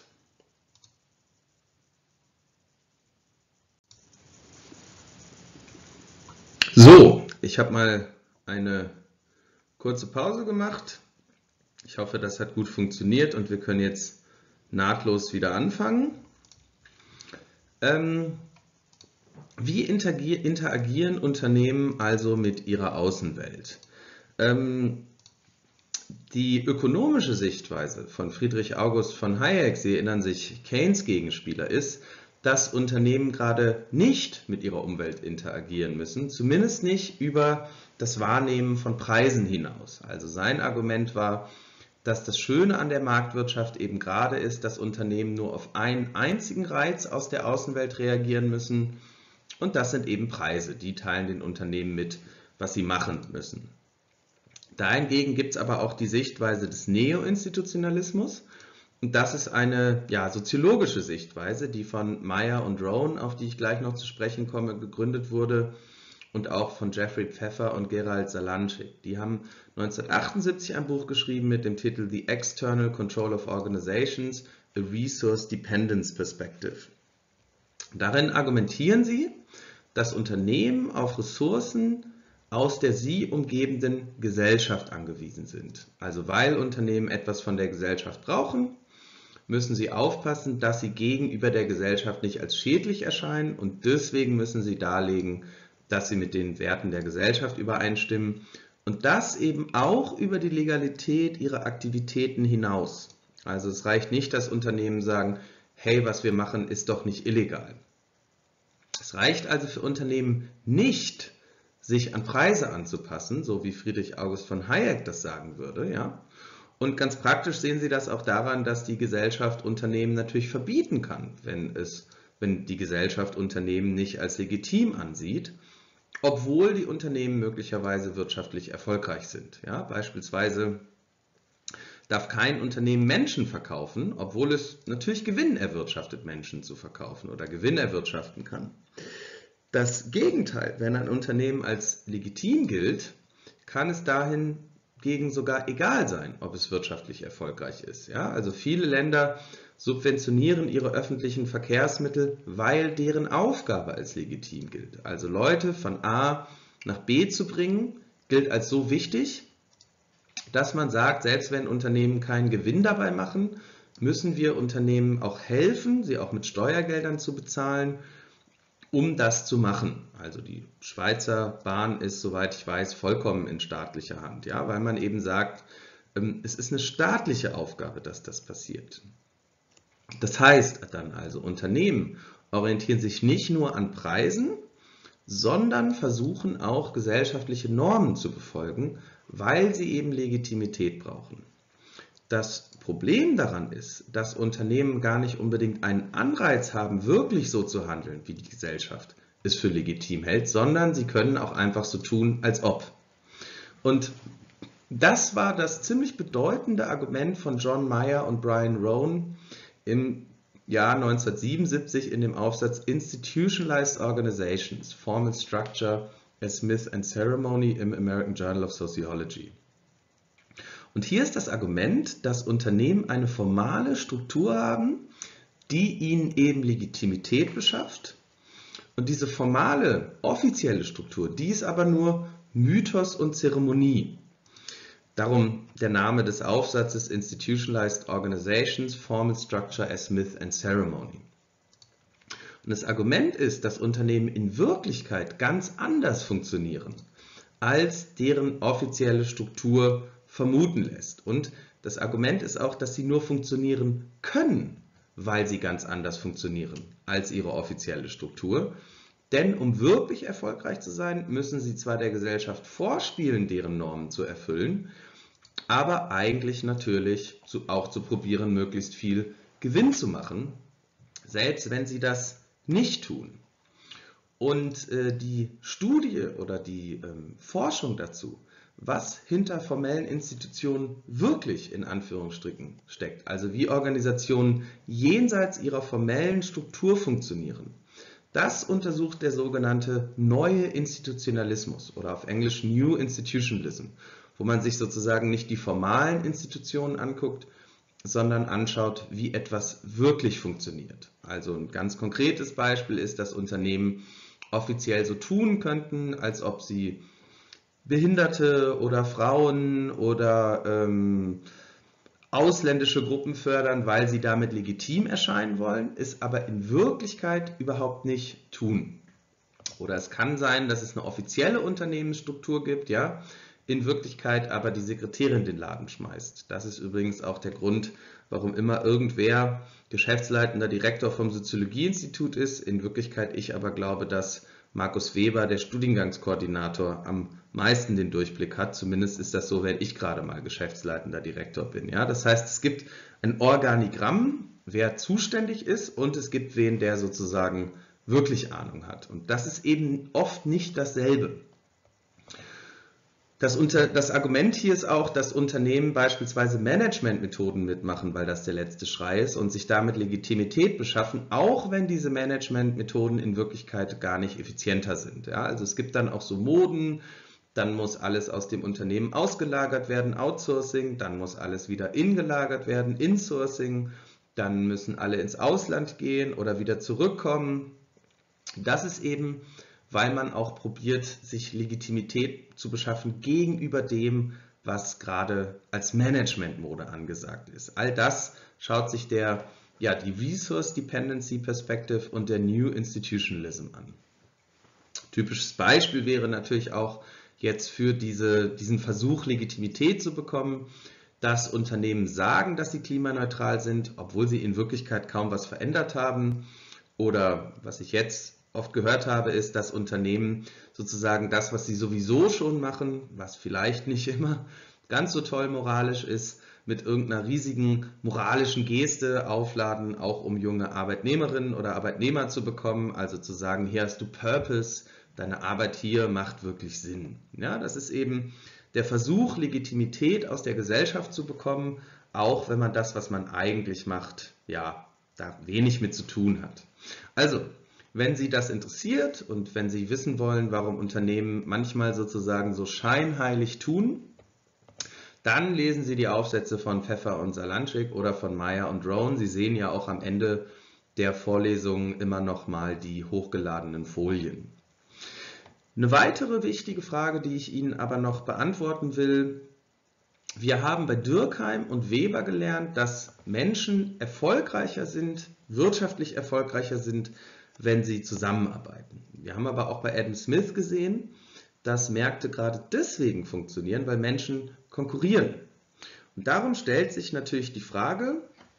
[SPEAKER 1] So, ich habe mal eine kurze Pause gemacht. Ich hoffe, das hat gut funktioniert und wir können jetzt nahtlos wieder anfangen. Wie interagieren Unternehmen also mit ihrer Außenwelt? Die ökonomische Sichtweise von Friedrich August von Hayek, Sie erinnern sich, Keynes Gegenspieler, ist, dass Unternehmen gerade nicht mit ihrer Umwelt interagieren müssen, zumindest nicht über das Wahrnehmen von Preisen hinaus. Also sein Argument war, dass das Schöne an der Marktwirtschaft eben gerade ist, dass Unternehmen nur auf einen einzigen Reiz aus der Außenwelt reagieren müssen und das sind eben Preise. Die teilen den Unternehmen mit, was sie machen müssen. Dahingegen gibt es aber auch die Sichtweise des Neo-Institutionalismus. Und das ist eine soziologische Sichtweise, die von Meyer und Rohn, auf die ich gleich noch zu sprechen komme, gegründet wurde und auch von Jeffrey Pfeffer und Gerald Salanczyk. Die haben 1978 ein Buch geschrieben mit dem Titel The External Control of Organizations, a Resource Dependence Perspective. Darin argumentieren sie, dass Unternehmen auf Ressourcen aus der sie umgebenden Gesellschaft angewiesen sind. Also weil Unternehmen etwas von der Gesellschaft brauchen, müssen sie aufpassen, dass sie gegenüber der Gesellschaft nicht als schädlich erscheinen und deswegen müssen sie darlegen, dass sie mit den Werten der Gesellschaft übereinstimmen und das eben auch über die Legalität ihrer Aktivitäten hinaus. Also es reicht nicht, dass Unternehmen sagen, hey, was wir machen, ist doch nicht illegal. Es reicht also für Unternehmen nicht, sich an Preise anzupassen, so wie Friedrich August von Hayek das sagen würde, ja. Und ganz praktisch sehen Sie das auch daran, dass die Gesellschaft Unternehmen natürlich verbieten kann, wenn die Gesellschaft Unternehmen nicht als legitim ansieht, obwohl die Unternehmen möglicherweise wirtschaftlich erfolgreich sind. Ja, beispielsweise darf kein Unternehmen Menschen verkaufen, obwohl es natürlich Gewinn erwirtschaftet, Menschen zu verkaufen oder Gewinn erwirtschaften kann. Das Gegenteil, wenn ein Unternehmen als legitim gilt, kann es dahingegen sogar egal sein, ob es wirtschaftlich erfolgreich ist. Ja, also viele Länder subventionieren ihre öffentlichen Verkehrsmittel, weil deren Aufgabe als legitim gilt. Also Leute von A nach B zu bringen, gilt als so wichtig, dass man sagt, selbst wenn Unternehmen keinen Gewinn dabei machen, müssen wir Unternehmen auch helfen, sie auch mit Steuergeldern zu bezahlen, um das zu machen. Also die Schweizer Bahn ist, soweit ich weiß, vollkommen in staatlicher Hand, ja, weil man eben sagt, es ist eine staatliche Aufgabe, dass das passiert. Das heißt dann also, Unternehmen orientieren sich nicht nur an Preisen, sondern versuchen auch gesellschaftliche Normen zu befolgen, weil sie eben Legitimität brauchen. Das Problem daran ist, dass Unternehmen gar nicht unbedingt einen Anreiz haben, wirklich so zu handeln, wie die Gesellschaft es für legitim hält, sondern sie können auch einfach so tun, als ob. Und das war das ziemlich bedeutende Argument von John Mayer und Brian Rohn im Jahr 1977 in dem Aufsatz Institutionalized Organizations, Formal Structure as Myth and Ceremony im American Journal of Sociology. Und hier ist das Argument, dass Unternehmen eine formale Struktur haben, die ihnen eben Legitimität beschafft. Und diese formale, offizielle Struktur, die ist aber nur Mythos und Zeremonie. Darum der Name des Aufsatzes Institutionalized Organizations, Formal Structure as Myth and Ceremony. Und das Argument ist, dass Unternehmen in Wirklichkeit ganz anders funktionieren, als deren offizielle Struktur vermuten lässt. Und das Argument ist auch, dass sie nur funktionieren können, weil sie ganz anders funktionieren als ihre offizielle Struktur. Denn um wirklich erfolgreich zu sein, müssen sie zwar der Gesellschaft vorspielen, deren Normen zu erfüllen, aber eigentlich natürlich auch zu probieren, möglichst viel Gewinn zu machen, selbst wenn sie das nicht tun. Und die Studie oder die Forschung dazu, was hinter formellen Institutionen wirklich in Anführungsstrichen steckt, also wie Organisationen jenseits ihrer formellen Struktur funktionieren, das untersucht der sogenannte neue Institutionalismus oder auf Englisch New Institutionalism, wo man sich sozusagen nicht die formalen Institutionen anguckt, sondern anschaut, wie etwas wirklich funktioniert. Also ein ganz konkretes Beispiel ist, dass Unternehmen offiziell so tun könnten, als ob sie Behinderte oder Frauen oder ausländische Gruppen fördern, weil sie damit legitim erscheinen wollen, es aber in Wirklichkeit überhaupt nicht tun. Oder es kann sein, dass es eine offizielle Unternehmensstruktur gibt, ja, in Wirklichkeit aber die Sekretärin den Laden schmeißt. Das ist übrigens auch der Grund, warum immer irgendwer geschäftsleitender Direktor vom Soziologieinstitut ist. In Wirklichkeit ich aber glaube, dass Markus Weber, der Studiengangskoordinator, am meisten den Durchblick hat. Zumindest ist das so, wenn ich gerade mal geschäftsleitender Direktor bin. Ja? Das heißt, es gibt ein Organigramm, wer zuständig ist, und es gibt wen, der sozusagen wirklich Ahnung hat. Und das ist eben oft nicht dasselbe. Das Argument hier ist auch, dass Unternehmen beispielsweise Managementmethoden mitmachen, weil das der letzte Schrei ist und sich damit Legitimität beschaffen, auch wenn diese Managementmethoden in Wirklichkeit gar nicht effizienter sind. Ja, also es gibt dann auch so Moden, dann muss alles aus dem Unternehmen ausgelagert werden, Outsourcing, dann muss alles wieder ingelagert werden, Insourcing, dann müssen alle ins Ausland gehen oder wieder zurückkommen. Das ist eben, weil man auch probiert, sich Legitimität zu beschaffen gegenüber dem, was gerade als Managementmode angesagt ist. All das schaut sich die Resource Dependency Perspective und der New Institutionalism an. Typisches Beispiel wäre natürlich auch jetzt für diesen Versuch, Legitimität zu bekommen, dass Unternehmen sagen, dass sie klimaneutral sind, obwohl sie in Wirklichkeit kaum was verändert haben. Oder was ich jetzt oft gehört habe, ist, dass Unternehmen sozusagen das, was sie sowieso schon machen, was vielleicht nicht immer ganz so toll moralisch ist, mit irgendeiner riesigen moralischen Geste aufladen, auch um junge Arbeitnehmerinnen oder Arbeitnehmer zu bekommen, also zu sagen, hier hast du Purpose, deine Arbeit hier macht wirklich Sinn. Ja, das ist eben der Versuch, Legitimität aus der Gesellschaft zu bekommen, auch wenn man das, was man eigentlich macht, ja, da wenig mit zu tun hat. Also, wenn Sie das interessiert und wenn Sie wissen wollen, warum Unternehmen manchmal sozusagen so scheinheilig tun, dann lesen Sie die Aufsätze von Pfeffer und Salanczyk oder von Meyer und Rohn. Sie sehen ja auch am Ende der Vorlesung immer noch mal die hochgeladenen Folien. Eine weitere wichtige Frage, die ich Ihnen aber noch beantworten will: Wir haben bei Durkheim und Weber gelernt, dass Menschen erfolgreicher sind, wirtschaftlich erfolgreicher sind, wenn sie zusammenarbeiten. Wir haben aber auch bei Adam Smith gesehen, dass Märkte gerade deswegen funktionieren, weil Menschen konkurrieren. Und darum stellt sich natürlich die Frage,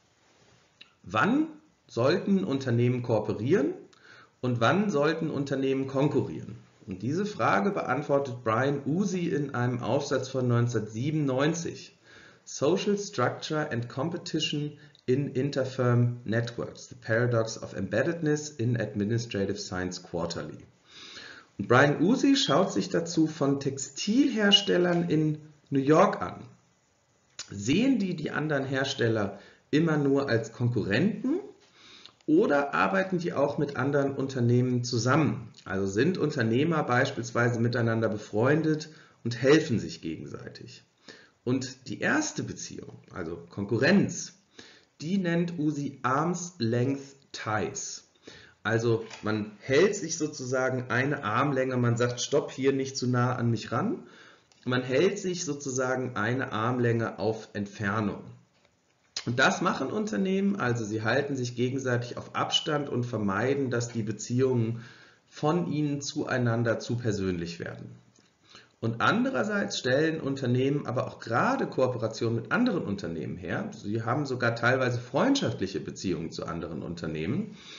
[SPEAKER 1] wann sollten Unternehmen kooperieren und wann sollten Unternehmen konkurrieren? Und diese Frage beantwortet Brian Usi in einem Aufsatz von 1997. Social Structure and Competition in Interfirm Networks, The Paradox of Embeddedness in Administrative Science Quarterly. Und Brian Usi schaut sich dazu von Textilherstellern in New York an. Sehen die anderen Hersteller immer nur als Konkurrenten oder arbeiten die auch mit anderen Unternehmen zusammen? Also sind Unternehmer beispielsweise miteinander befreundet und helfen sich gegenseitig? Und die erste Beziehung, also Konkurrenz, die nennt Usi Arm's Length Ties. Also man hält sich sozusagen eine Armlänge, man sagt, stopp, hier nicht zu nah an mich ran. Man hält sich sozusagen eine Armlänge auf Entfernung. Und das machen Unternehmen, also sie halten sich gegenseitig auf Abstand und vermeiden, dass die Beziehungen von ihnen zueinander zu persönlich werden. Und andererseits stellen Unternehmen aber auch gerade Kooperationen mit anderen Unternehmen her. Sie haben sogar teilweise freundschaftliche Beziehungen zu anderen Unternehmen.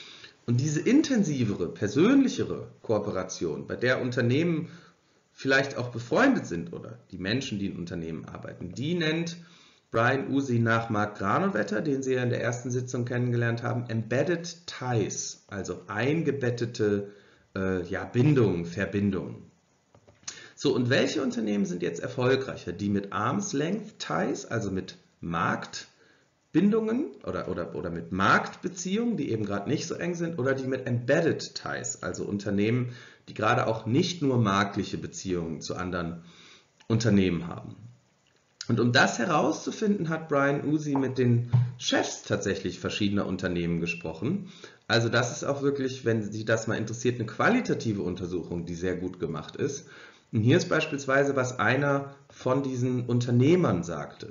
[SPEAKER 1] Und diese intensivere, persönlichere Kooperation, bei der Unternehmen vielleicht auch befreundet sind oder die Menschen, die in Unternehmen arbeiten, die nennt Brian Usi nach Mark Granovetter, den Sie ja in der ersten Sitzung kennengelernt haben, Embedded Ties, also eingebettete Bindungen, Verbindungen. So, und welche Unternehmen sind jetzt erfolgreicher? Die mit Arm's Length Ties, also mit Marktbindungen oder mit Marktbeziehungen, die eben gerade nicht so eng sind, oder die mit Embedded Ties, also Unternehmen, die gerade auch nicht nur marktliche Beziehungen zu anderen Unternehmen haben. Und um das herauszufinden, hat Brian Usi mit den Chefs tatsächlich verschiedener Unternehmen gesprochen. Also das ist auch wirklich, wenn Sie das mal interessiert, eine qualitative Untersuchung, die sehr gut gemacht ist. Und hier ist beispielsweise, was einer von diesen Unternehmern sagte.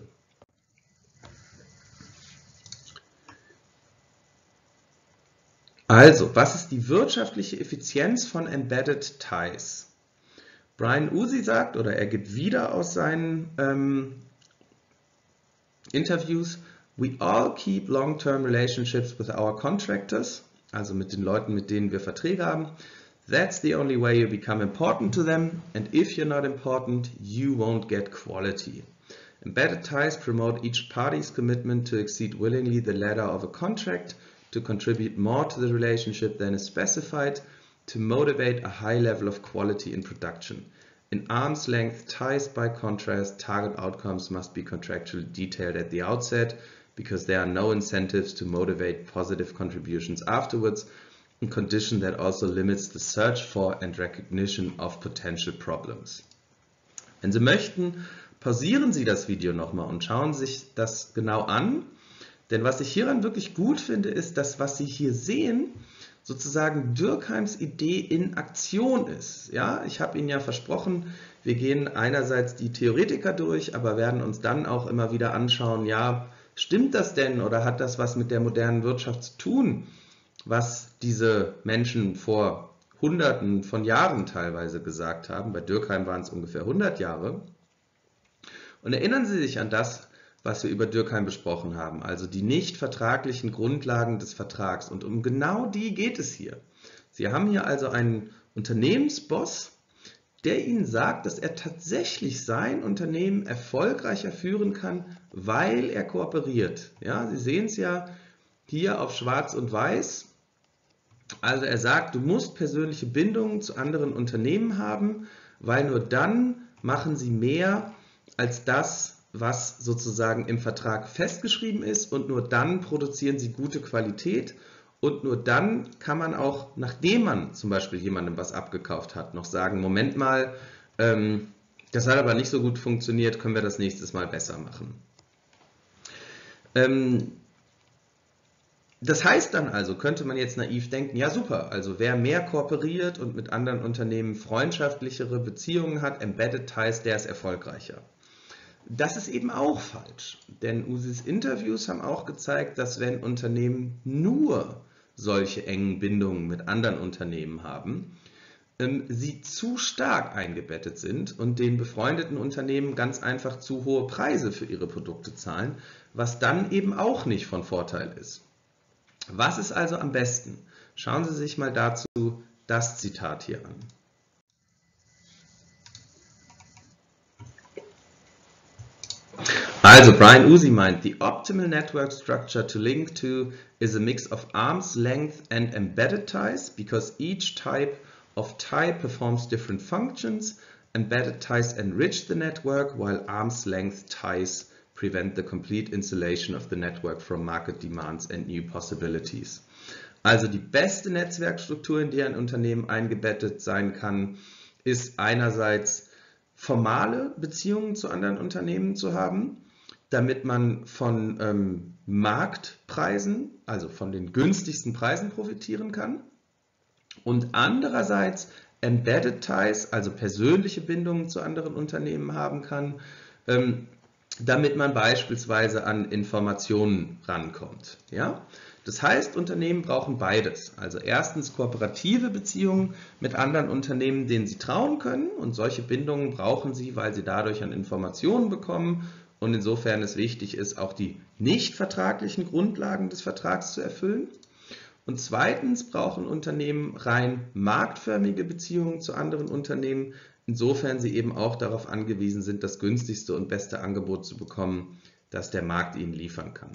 [SPEAKER 1] Also, was ist die wirtschaftliche Effizienz von Embedded Ties? Brian Usi sagt, oder er gibt wieder aus seinen Interviews, we all keep long-term relationships with our contractors, also mit den Leuten, mit denen wir Verträge haben. That's the only way you become important to them, and if you're not important, you won't get quality. Embedded ties promote each party's commitment to exceed willingly the ladder of a contract, to contribute more to the relationship than is specified, to motivate a high level of quality in production. In arm's length ties, by contrast, target outcomes must be contractually detailed at the outset, because there are no incentives to motivate positive contributions afterwards, a condition that also limits the search for and recognition of potential problems. Wenn Sie möchten, pausieren Sie das Video nochmal und schauen sich das genau an, denn was ich hieran wirklich gut finde, ist, dass was Sie hier sehen, sozusagen Durkheims Idee in Aktion ist. Ja, ich habe Ihnen ja versprochen, wir gehen einerseits die Theoretiker durch, aber werden uns dann auch immer wieder anschauen, ja, stimmt das denn oder hat das was mit der modernen Wirtschaft zu tun, was diese Menschen vor Hunderten von Jahren teilweise gesagt haben. Bei Durkheim waren es ungefähr 100 Jahre. Und erinnern Sie sich an das, was wir über Durkheim besprochen haben, also die nicht vertraglichen Grundlagen des Vertrags. Und um genau die geht es hier. Sie haben hier also einen Unternehmensboss, der Ihnen sagt, dass er tatsächlich sein Unternehmen erfolgreicher führen kann, weil er kooperiert. Ja, Sie sehen es ja hier auf Schwarz und Weiß. Also er sagt, du musst persönliche Bindungen zu anderen Unternehmen haben, weil nur dann machen sie mehr als das, was sozusagen im Vertrag festgeschrieben ist, und nur dann produzieren sie gute Qualität, und nur dann kann man auch, nachdem man zum Beispiel jemandem was abgekauft hat, noch sagen, Moment mal, das hat aber nicht so gut funktioniert, können wir das nächstes Mal besser machen. Das heißt dann also, könnte man jetzt naiv denken, ja super, also wer mehr kooperiert und mit anderen Unternehmen freundschaftlichere Beziehungen hat, Embedded Ties, der ist erfolgreicher. Das ist eben auch falsch, denn Usis Interviews haben auch gezeigt, dass wenn Unternehmen nur solche engen Bindungen mit anderen Unternehmen haben, sie zu stark eingebettet sind und den befreundeten Unternehmen ganz einfach zu hohe Preise für ihre Produkte zahlen, was dann eben auch nicht von Vorteil ist. Was ist also am besten? Schauen Sie sich mal dazu das Zitat hier an. Also Brian Usi meint, the optimal network structure to link to is a mix of arm's length and embedded ties, because each type of tie performs different functions. Embedded ties enrich the network, while arm's length ties prevent the complete insulation of the network from market demands and new possibilities. Also die beste Netzwerkstruktur, in der ein Unternehmen eingebettet sein kann, ist einerseits formale Beziehungen zu anderen Unternehmen zu haben, damit man von Marktpreisen, also von den günstigsten Preisen profitieren kann, und andererseits Embedded Ties, also persönliche Bindungen zu anderen Unternehmen haben kann, damit man beispielsweise an Informationen rankommt. Ja? Das heißt, Unternehmen brauchen beides. Also erstens kooperative Beziehungen mit anderen Unternehmen, denen sie trauen können, und solche Bindungen brauchen sie, weil sie dadurch an Informationen bekommen und insofern es wichtig ist, auch die nicht vertraglichen Grundlagen des Vertrags zu erfüllen. Und zweitens brauchen Unternehmen rein marktförmige Beziehungen zu anderen Unternehmen, insofern sie eben auch darauf angewiesen sind, das günstigste und beste Angebot zu bekommen, das der Markt ihnen liefern kann.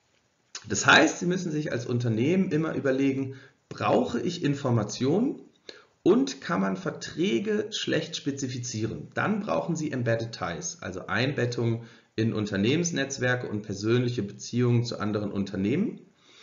[SPEAKER 1] Das heißt, Sie müssen sich als Unternehmen immer überlegen, brauche ich Informationen und kann man Verträge schlecht spezifizieren? Dann brauchen Sie Embedded Ties, also Einbettung in Unternehmensnetzwerke und persönliche Beziehungen zu anderen Unternehmen.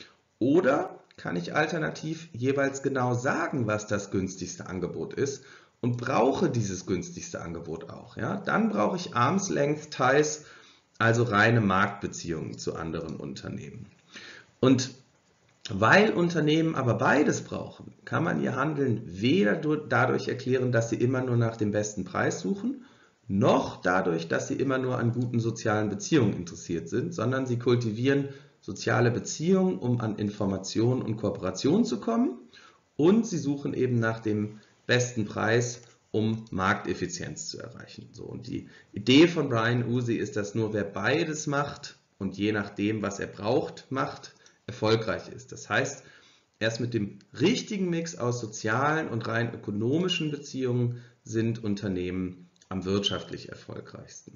[SPEAKER 1] Oder kann ich alternativ jeweils genau sagen, was das günstigste Angebot ist und brauche dieses günstigste Angebot auch. Ja? Dann brauche ich Arm's Length Ties, also reine Marktbeziehungen zu anderen Unternehmen. Und weil Unternehmen aber beides brauchen, kann man ihr Handeln weder dadurch erklären, dass sie immer nur nach dem besten Preis suchen, noch dadurch, dass sie immer nur an guten sozialen Beziehungen interessiert sind, sondern sie kultivieren soziale Beziehungen, um an Informationen und Kooperation zu kommen, und sie suchen eben nach dem besten Preis, um Markteffizienz zu erreichen. So, und die Idee von Brian Usi ist, dass nur wer beides macht und je nachdem, was er braucht, macht, erfolgreich ist. Das heißt, erst mit dem richtigen Mix aus sozialen und rein ökonomischen Beziehungen sind Unternehmen am wirtschaftlich erfolgreichsten.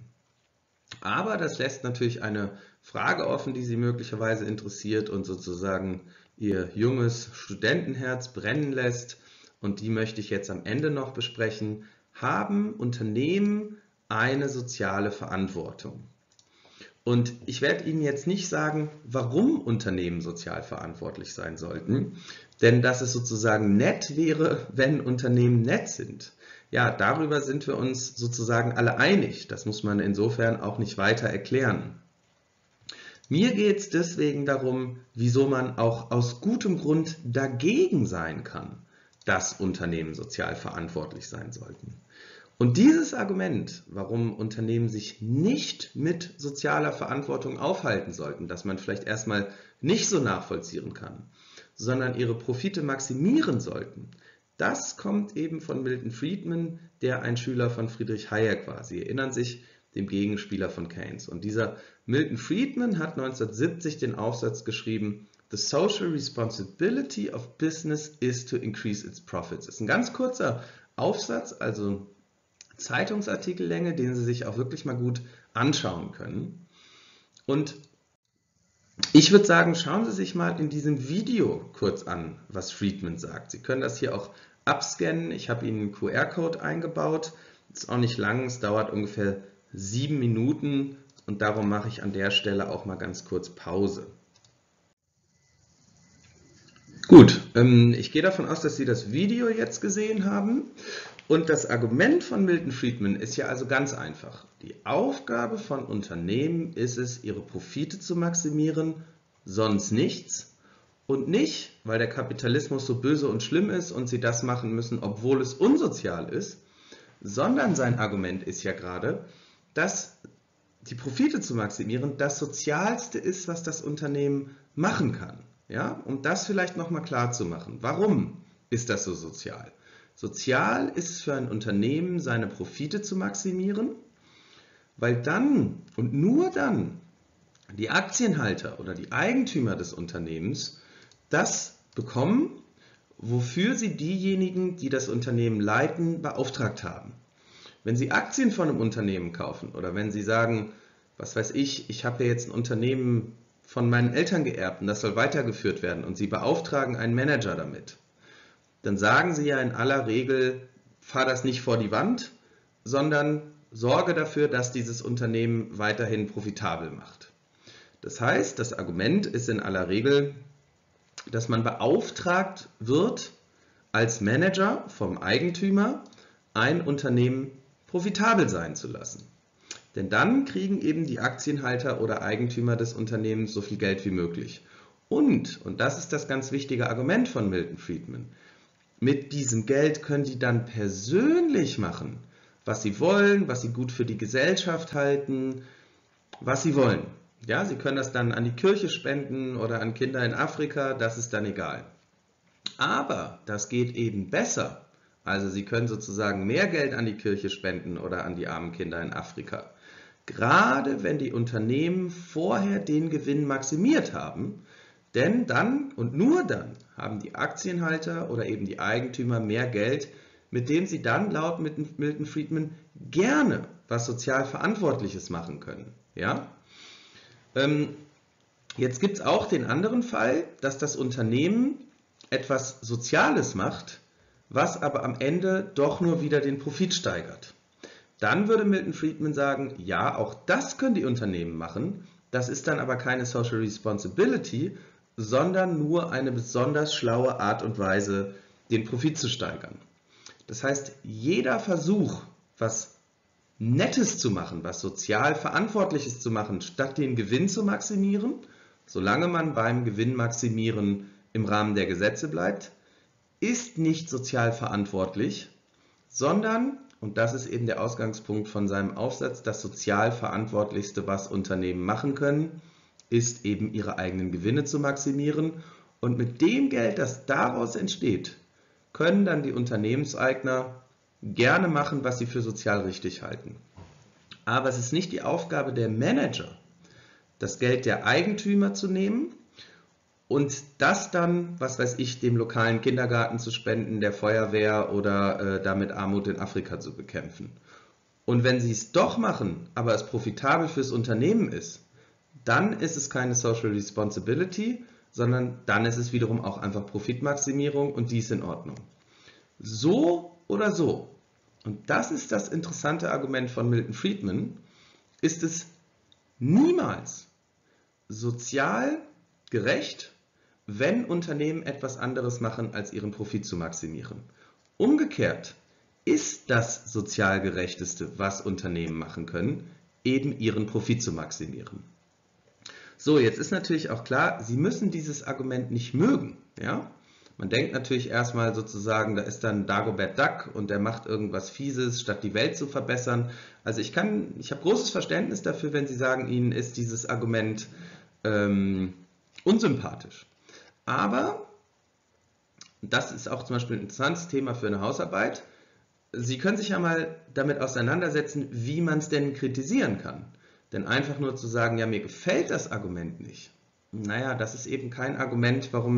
[SPEAKER 1] Aber das lässt natürlich eine Frage offen, die Sie möglicherweise interessiert und sozusagen Ihr junges Studentenherz brennen lässt. Und die möchte ich jetzt am Ende noch besprechen. Haben Unternehmen eine soziale Verantwortung? Und ich werde Ihnen jetzt nicht sagen, warum Unternehmen sozial verantwortlich sein sollten, denn dass es sozusagen nett wäre, wenn Unternehmen nett sind. Ja, darüber sind wir uns sozusagen alle einig. Das muss man insofern auch nicht weiter erklären. Mir geht es deswegen darum, wieso man auch aus gutem Grund dagegen sein kann, dass Unternehmen sozial verantwortlich sein sollten. Und dieses Argument, warum Unternehmen sich nicht mit sozialer Verantwortung aufhalten sollten, das man vielleicht erstmal nicht so nachvollziehen kann, sondern ihre Profite maximieren sollten, das kommt eben von Milton Friedman, der ein Schüler von Friedrich Hayek war. Sie erinnern sich, dem Gegenspieler von Keynes. Und dieser Milton Friedman hat 1970 den Aufsatz geschrieben: The social responsibility of business is to increase its profits. Das ist ein ganz kurzer Aufsatz, also Zeitungsartikellänge, den Sie sich auch wirklich mal gut anschauen können. Und ich würde sagen, schauen Sie sich mal in diesem Video kurz an, was Friedman sagt. Sie können das hier auch abscannen. Ich habe Ihnen einen QR-Code eingebaut. Ist auch nicht lang, es dauert ungefähr 7 Minuten und darum mache ich an der Stelle auch mal ganz kurz Pause. Gut, ich gehe davon aus, dass Sie das Video jetzt gesehen haben. Und das Argument von Milton Friedman ist ja also ganz einfach. Die Aufgabe von Unternehmen ist es, ihre Profite zu maximieren, sonst nichts. Und nicht, weil der Kapitalismus so böse und schlimm ist und sie das machen müssen, obwohl es unsozial ist, sondern sein Argument ist ja gerade, dass die Profite zu maximieren das Sozialste ist, was das Unternehmen machen kann. Ja? Um das vielleicht nochmal klar zu machen. Warum ist das so sozial? Sozial ist es für ein Unternehmen, seine Profite zu maximieren, weil dann und nur dann die Aktienhalter oder die Eigentümer des Unternehmens das bekommen, wofür sie diejenigen, die das Unternehmen leiten, beauftragt haben. Wenn Sie Aktien von einem Unternehmen kaufen oder wenn Sie sagen, was weiß ich habe ja jetzt ein Unternehmen von meinen Eltern geerbt und das soll weitergeführt werden und Sie beauftragen einen Manager damit, dann sagen Sie ja in aller Regel, fahr das nicht vor die Wand, sondern sorge dafür, dass dieses Unternehmen weiterhin profitabel macht. Das heißt, das Argument ist in aller Regel, dass man beauftragt wird, als Manager vom Eigentümer ein Unternehmen profitabel sein zu lassen. Denn dann kriegen eben die Aktienhalter oder Eigentümer des Unternehmens so viel Geld wie möglich. Und das ist das ganz wichtige Argument von Milton Friedman, mit diesem Geld können die dann persönlich machen, was sie wollen, was sie gut für die Gesellschaft halten, was sie wollen. Ja, sie können das dann an die Kirche spenden oder an Kinder in Afrika, das ist dann egal. Aber das geht eben besser. Also Sie können sozusagen mehr Geld an die Kirche spenden oder an die armen Kinder in Afrika. Gerade wenn die Unternehmen vorher den Gewinn maximiert haben, Denn dann und nur dann haben die Aktienhalter oder eben die Eigentümer mehr Geld, mit dem sie dann laut Milton Friedman gerne was sozial Verantwortliches machen können. Ja? Jetzt gibt es auch den anderen Fall, dass das Unternehmen etwas Soziales macht, was aber am Ende doch nur wieder den Profit steigert. Dann würde Milton Friedman sagen, ja, auch das können die Unternehmen machen, das ist dann aber keine Social Responsibility, sondern nur eine besonders schlaue Art und Weise, den Profit zu steigern. Das heißt, jeder Versuch, was Nettes zu machen, was sozial Verantwortliches zu machen, statt den Gewinn zu maximieren, solange man beim Gewinnmaximieren im Rahmen der Gesetze bleibt, ist nicht sozial verantwortlich, sondern, und das ist eben der Ausgangspunkt von seinem Aufsatz, das sozial Verantwortlichste, was Unternehmen machen können, ist eben ihre eigenen Gewinne zu maximieren. Und mit dem Geld, das daraus entsteht, können dann die Unternehmenseigner gerne machen, was sie für sozial richtig halten. Aber es ist nicht die Aufgabe der Manager, das Geld der Eigentümer zu nehmen und das dann, was weiß ich, dem lokalen Kindergarten zu spenden, der Feuerwehr oder damit Armut in Afrika zu bekämpfen. Und wenn sie es doch machen, aber es profitabel fürs Unternehmen ist, dann ist es keine Social Responsibility, sondern dann ist es wiederum auch einfach Profitmaximierung und die ist in Ordnung. So oder so, und das ist das interessante Argument von Milton Friedman, ist es niemals sozial gerecht, wenn Unternehmen etwas anderes machen, als ihren Profit zu maximieren. Umgekehrt ist das sozial gerechteste, was Unternehmen machen können, eben ihren Profit zu maximieren. So, jetzt ist natürlich auch klar, Sie müssen dieses Argument nicht mögen. Ja? Man denkt natürlich erstmal sozusagen, da ist dann Dagobert Duck und der macht irgendwas Fieses, statt die Welt zu verbessern. Also ich habe großes Verständnis dafür, wenn Sie sagen, Ihnen ist dieses Argument unsympathisch. Aber, das ist auch zum Beispiel ein interessantes Thema für eine Hausarbeit, Sie können sich ja mal damit auseinandersetzen, wie man es denn kritisieren kann. Denn einfach nur zu sagen, ja, mir gefällt das Argument nicht, naja, das ist eben kein Argument, warum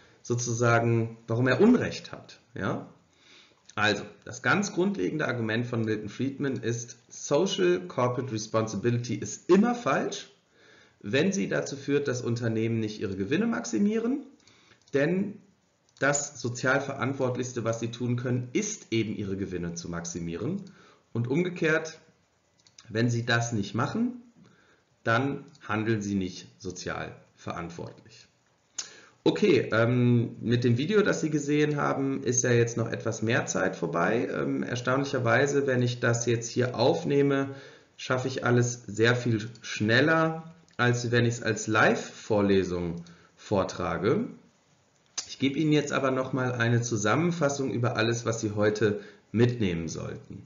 [SPEAKER 1] er Unrecht hat. Ja? Also, das ganz grundlegende Argument von Milton Friedman ist, Social Corporate Responsibility ist immer falsch, wenn sie dazu führt, dass Unternehmen nicht ihre Gewinne maximieren, denn das sozial Verantwortlichste, was sie tun können, ist eben ihre Gewinne zu maximieren. Und umgekehrt, wenn sie das nicht machen, dann handeln sie nicht sozial verantwortlich. Okay, mit dem Video, das Sie gesehen haben, ist ja jetzt noch etwas mehr Zeit vorbei. Erstaunlicherweise, wenn ich das jetzt hier aufnehme, schaffe ich alles sehr viel schneller, als wenn ich es als Live-Vorlesung vortrage. Ich gebe Ihnen jetzt aber nochmal eine Zusammenfassung über alles, was Sie heute mitnehmen sollten.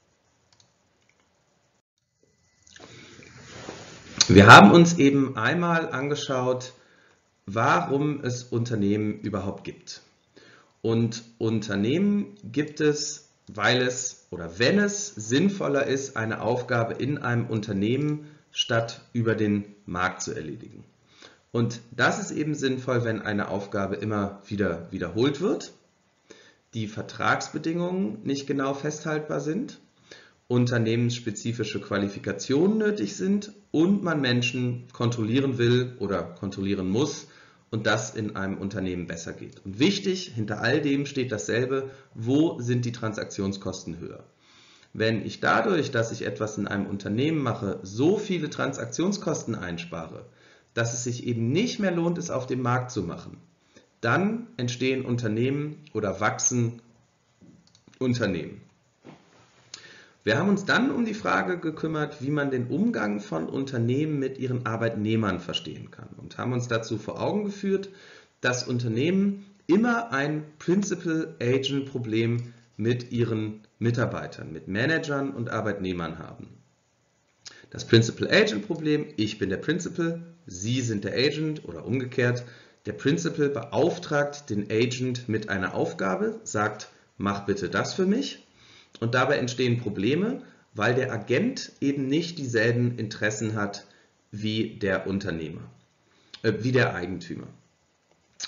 [SPEAKER 1] Wir haben uns eben einmal angeschaut, warum es Unternehmen überhaupt gibt. Und Unternehmen gibt es, weil es oder wenn es sinnvoller ist, eine Aufgabe in einem Unternehmen statt über den Markt zu erledigen. Und das ist eben sinnvoll, wenn eine Aufgabe immer wieder wiederholt wird, die Vertragsbedingungen nicht genau festhaltbar sind, unternehmensspezifische Qualifikationen nötig sind und man Menschen kontrollieren will oder kontrollieren muss und das in einem Unternehmen besser geht. Und wichtig, hinter all dem steht dasselbe, wo sind die Transaktionskosten höher? Wenn ich dadurch, dass ich etwas in einem Unternehmen mache, so viele Transaktionskosten einspare, dass es sich eben nicht mehr lohnt, es auf dem Markt zu machen, dann entstehen Unternehmen oder wachsen Unternehmen. Wir haben uns dann um die Frage gekümmert, wie man den Umgang von Unternehmen mit ihren Arbeitnehmern verstehen kann und haben uns dazu vor Augen geführt, dass Unternehmen immer ein Principal-Agent-Problem mit ihren Mitarbeitern, mit Managern und Arbeitnehmern haben. Das Principal-Agent-Problem, ich bin der Principal, Sie sind der Agent oder umgekehrt. Der Principal beauftragt den Agent mit einer Aufgabe, sagt, mach bitte das für mich. Und dabei entstehen Probleme, weil der Agent eben nicht dieselben Interessen hat wie der Unternehmer, wie der Eigentümer.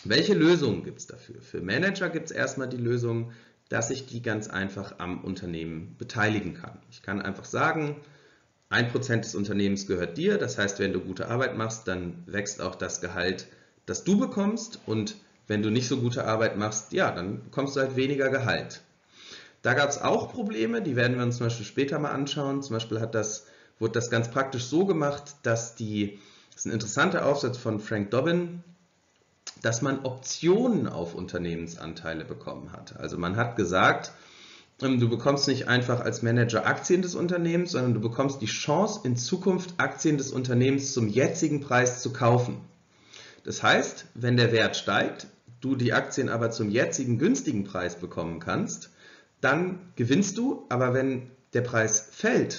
[SPEAKER 1] Welche Lösungen gibt es dafür? Für Manager gibt es erstmal die Lösung, dass ich die ganz einfach am Unternehmen beteiligen kann. Ich kann einfach sagen, 1% des Unternehmens gehört dir, das heißt, wenn du gute Arbeit machst, dann wächst auch das Gehalt, das du bekommst, und wenn du nicht so gute Arbeit machst, ja, dann bekommst du halt weniger Gehalt. Da gab es auch Probleme, die werden wir uns zum Beispiel später mal anschauen. Zum Beispiel wurde das ganz praktisch so gemacht, das ist ein interessanter Aufsatz von Frank Dobbin, dass man Optionen auf Unternehmensanteile bekommen hat. Also man hat gesagt, du bekommst nicht einfach als Manager Aktien des Unternehmens, sondern du bekommst die Chance, in Zukunft Aktien des Unternehmens zum jetzigen Preis zu kaufen. Das heißt, wenn der Wert steigt, du die Aktien aber zum jetzigen günstigen Preis bekommen kannst, dann gewinnst du, aber wenn der Preis fällt,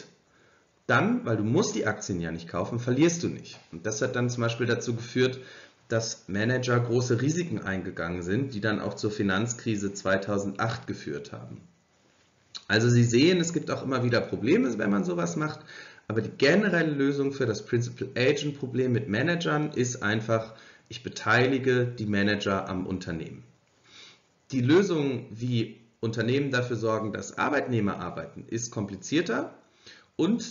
[SPEAKER 1] dann, weil du musst die Aktien ja nicht kaufen, verlierst du nicht. Und das hat dann zum Beispiel dazu geführt, dass Manager große Risiken eingegangen sind, die dann auch zur Finanzkrise 2008 geführt haben. Also Sie sehen, es gibt auch immer wieder Probleme, wenn man sowas macht, aber die generelle Lösung für das Principal-Agent-Problem mit Managern ist einfach, ich beteilige die Manager am Unternehmen. Die Lösung, wie Unternehmen dafür sorgen, dass Arbeitnehmer arbeiten, ist komplizierter, und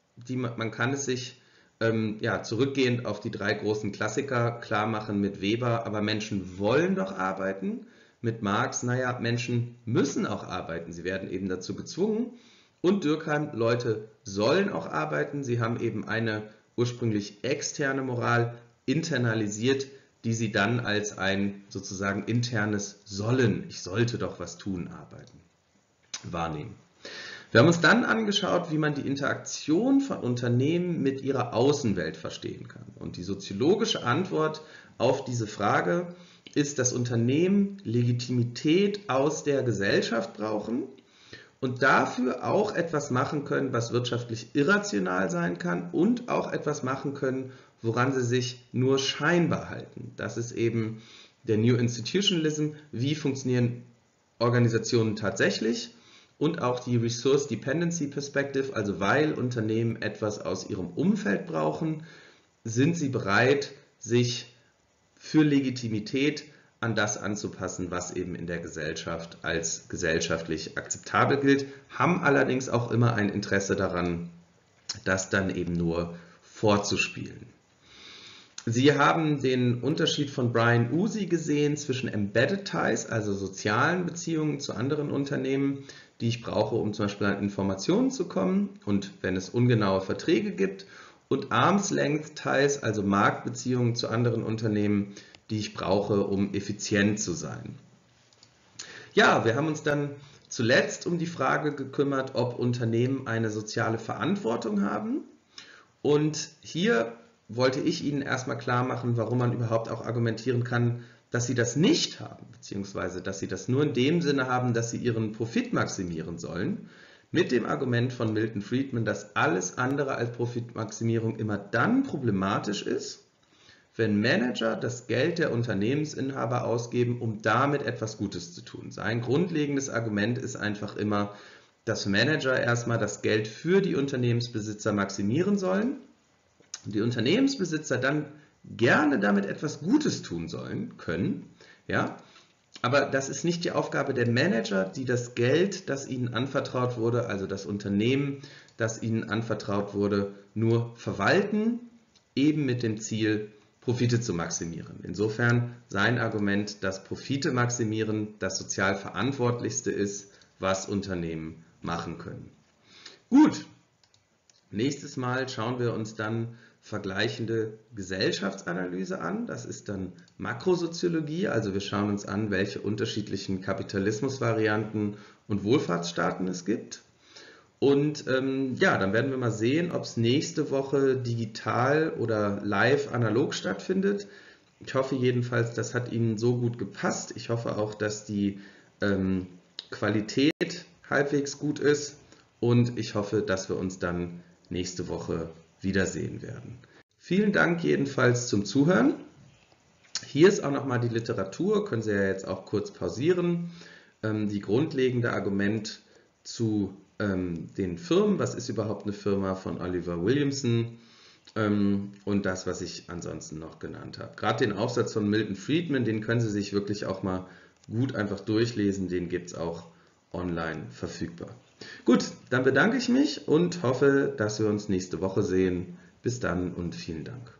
[SPEAKER 1] man kann es sich zurückgehend auf die 3 großen Klassiker klar machen mit Weber, aber Menschen wollen doch arbeiten. Mit Marx, naja, Menschen müssen auch arbeiten, sie werden eben dazu gezwungen. Und Durkheim, Leute sollen auch arbeiten, sie haben eben eine ursprünglich externe Moral internalisiert, die sie dann als ein sozusagen internes Sollen, ich sollte doch was tun, arbeiten, wahrnehmen. Wir haben uns dann angeschaut, wie man die Interaktion von Unternehmen mit ihrer Außenwelt verstehen kann. Und die soziologische Antwort auf diese Frage ist, dass Unternehmen Legitimität aus der Gesellschaft brauchen und dafür auch etwas machen können, was wirtschaftlich irrational sein kann, und auch etwas machen können, woran sie sich nur scheinbar halten. Das ist eben der New Institutionalism, wie funktionieren Organisationen tatsächlich, und auch die Resource Dependency Perspective, also weil Unternehmen etwas aus ihrem Umfeld brauchen, sind sie bereit, sich für Legitimität an das anzupassen, was eben in der Gesellschaft als gesellschaftlich akzeptabel gilt, haben allerdings auch immer ein Interesse daran, das dann eben nur vorzuspielen. Sie haben den Unterschied von Brian Usi gesehen zwischen Embedded Ties, also sozialen Beziehungen zu anderen Unternehmen, die ich brauche, um zum Beispiel an Informationen zu kommen und wenn es ungenaue Verträge gibt, und Arm's Length Ties, also Marktbeziehungen zu anderen Unternehmen, die ich brauche, um effizient zu sein. Ja, wir haben uns dann zuletzt um die Frage gekümmert, ob Unternehmen eine soziale Verantwortung haben, und hier wollte ich Ihnen erstmal klar machen, warum man überhaupt auch argumentieren kann, dass sie das nicht haben, beziehungsweise dass sie das nur in dem Sinne haben, dass sie ihren Profit maximieren sollen, mit dem Argument von Milton Friedman, dass alles andere als Profitmaximierung immer dann problematisch ist, wenn Manager das Geld der Unternehmensinhaber ausgeben, um damit etwas Gutes zu tun. Sein grundlegendes Argument ist einfach immer, dass Manager erstmal das Geld für die Unternehmensbesitzer maximieren sollen, und die Unternehmensbesitzer dann gerne damit etwas Gutes tun können, ja, aber das ist nicht die Aufgabe der Manager, die das Geld, das ihnen anvertraut wurde, also das Unternehmen, das ihnen anvertraut wurde, nur verwalten, eben mit dem Ziel, Profite zu maximieren. Insofern sein Argument, dass Profite maximieren das sozial Verantwortlichste ist, was Unternehmen machen können. Gut, nächstes Mal schauen wir uns dann vergleichende Gesellschaftsanalyse an. Das ist dann Makrosoziologie, also wir schauen uns an, welche unterschiedlichen Kapitalismusvarianten und Wohlfahrtsstaaten es gibt. Und ja, dann werden wir mal sehen, ob es nächste Woche digital oder live analog stattfindet. Ich hoffe jedenfalls, das hat Ihnen so gut gepasst. Ich hoffe auch, dass die Qualität halbwegs gut ist, und ich hoffe, dass wir uns dann nächste Woche wiedersehen werden. Vielen Dank jedenfalls zum Zuhören. Hier ist auch nochmal die Literatur, können Sie ja jetzt auch kurz pausieren. Die grundlegende Argument zu den Firmen, was ist überhaupt eine Firma, von Oliver Williamson. und das, was ich ansonsten noch genannt habe. Gerade den Aufsatz von Milton Friedman, den können Sie sich wirklich auch mal gut einfach durchlesen, den gibt es auch online verfügbar. Gut, dann bedanke ich mich und hoffe, dass wir uns nächste Woche sehen. Bis dann und vielen Dank.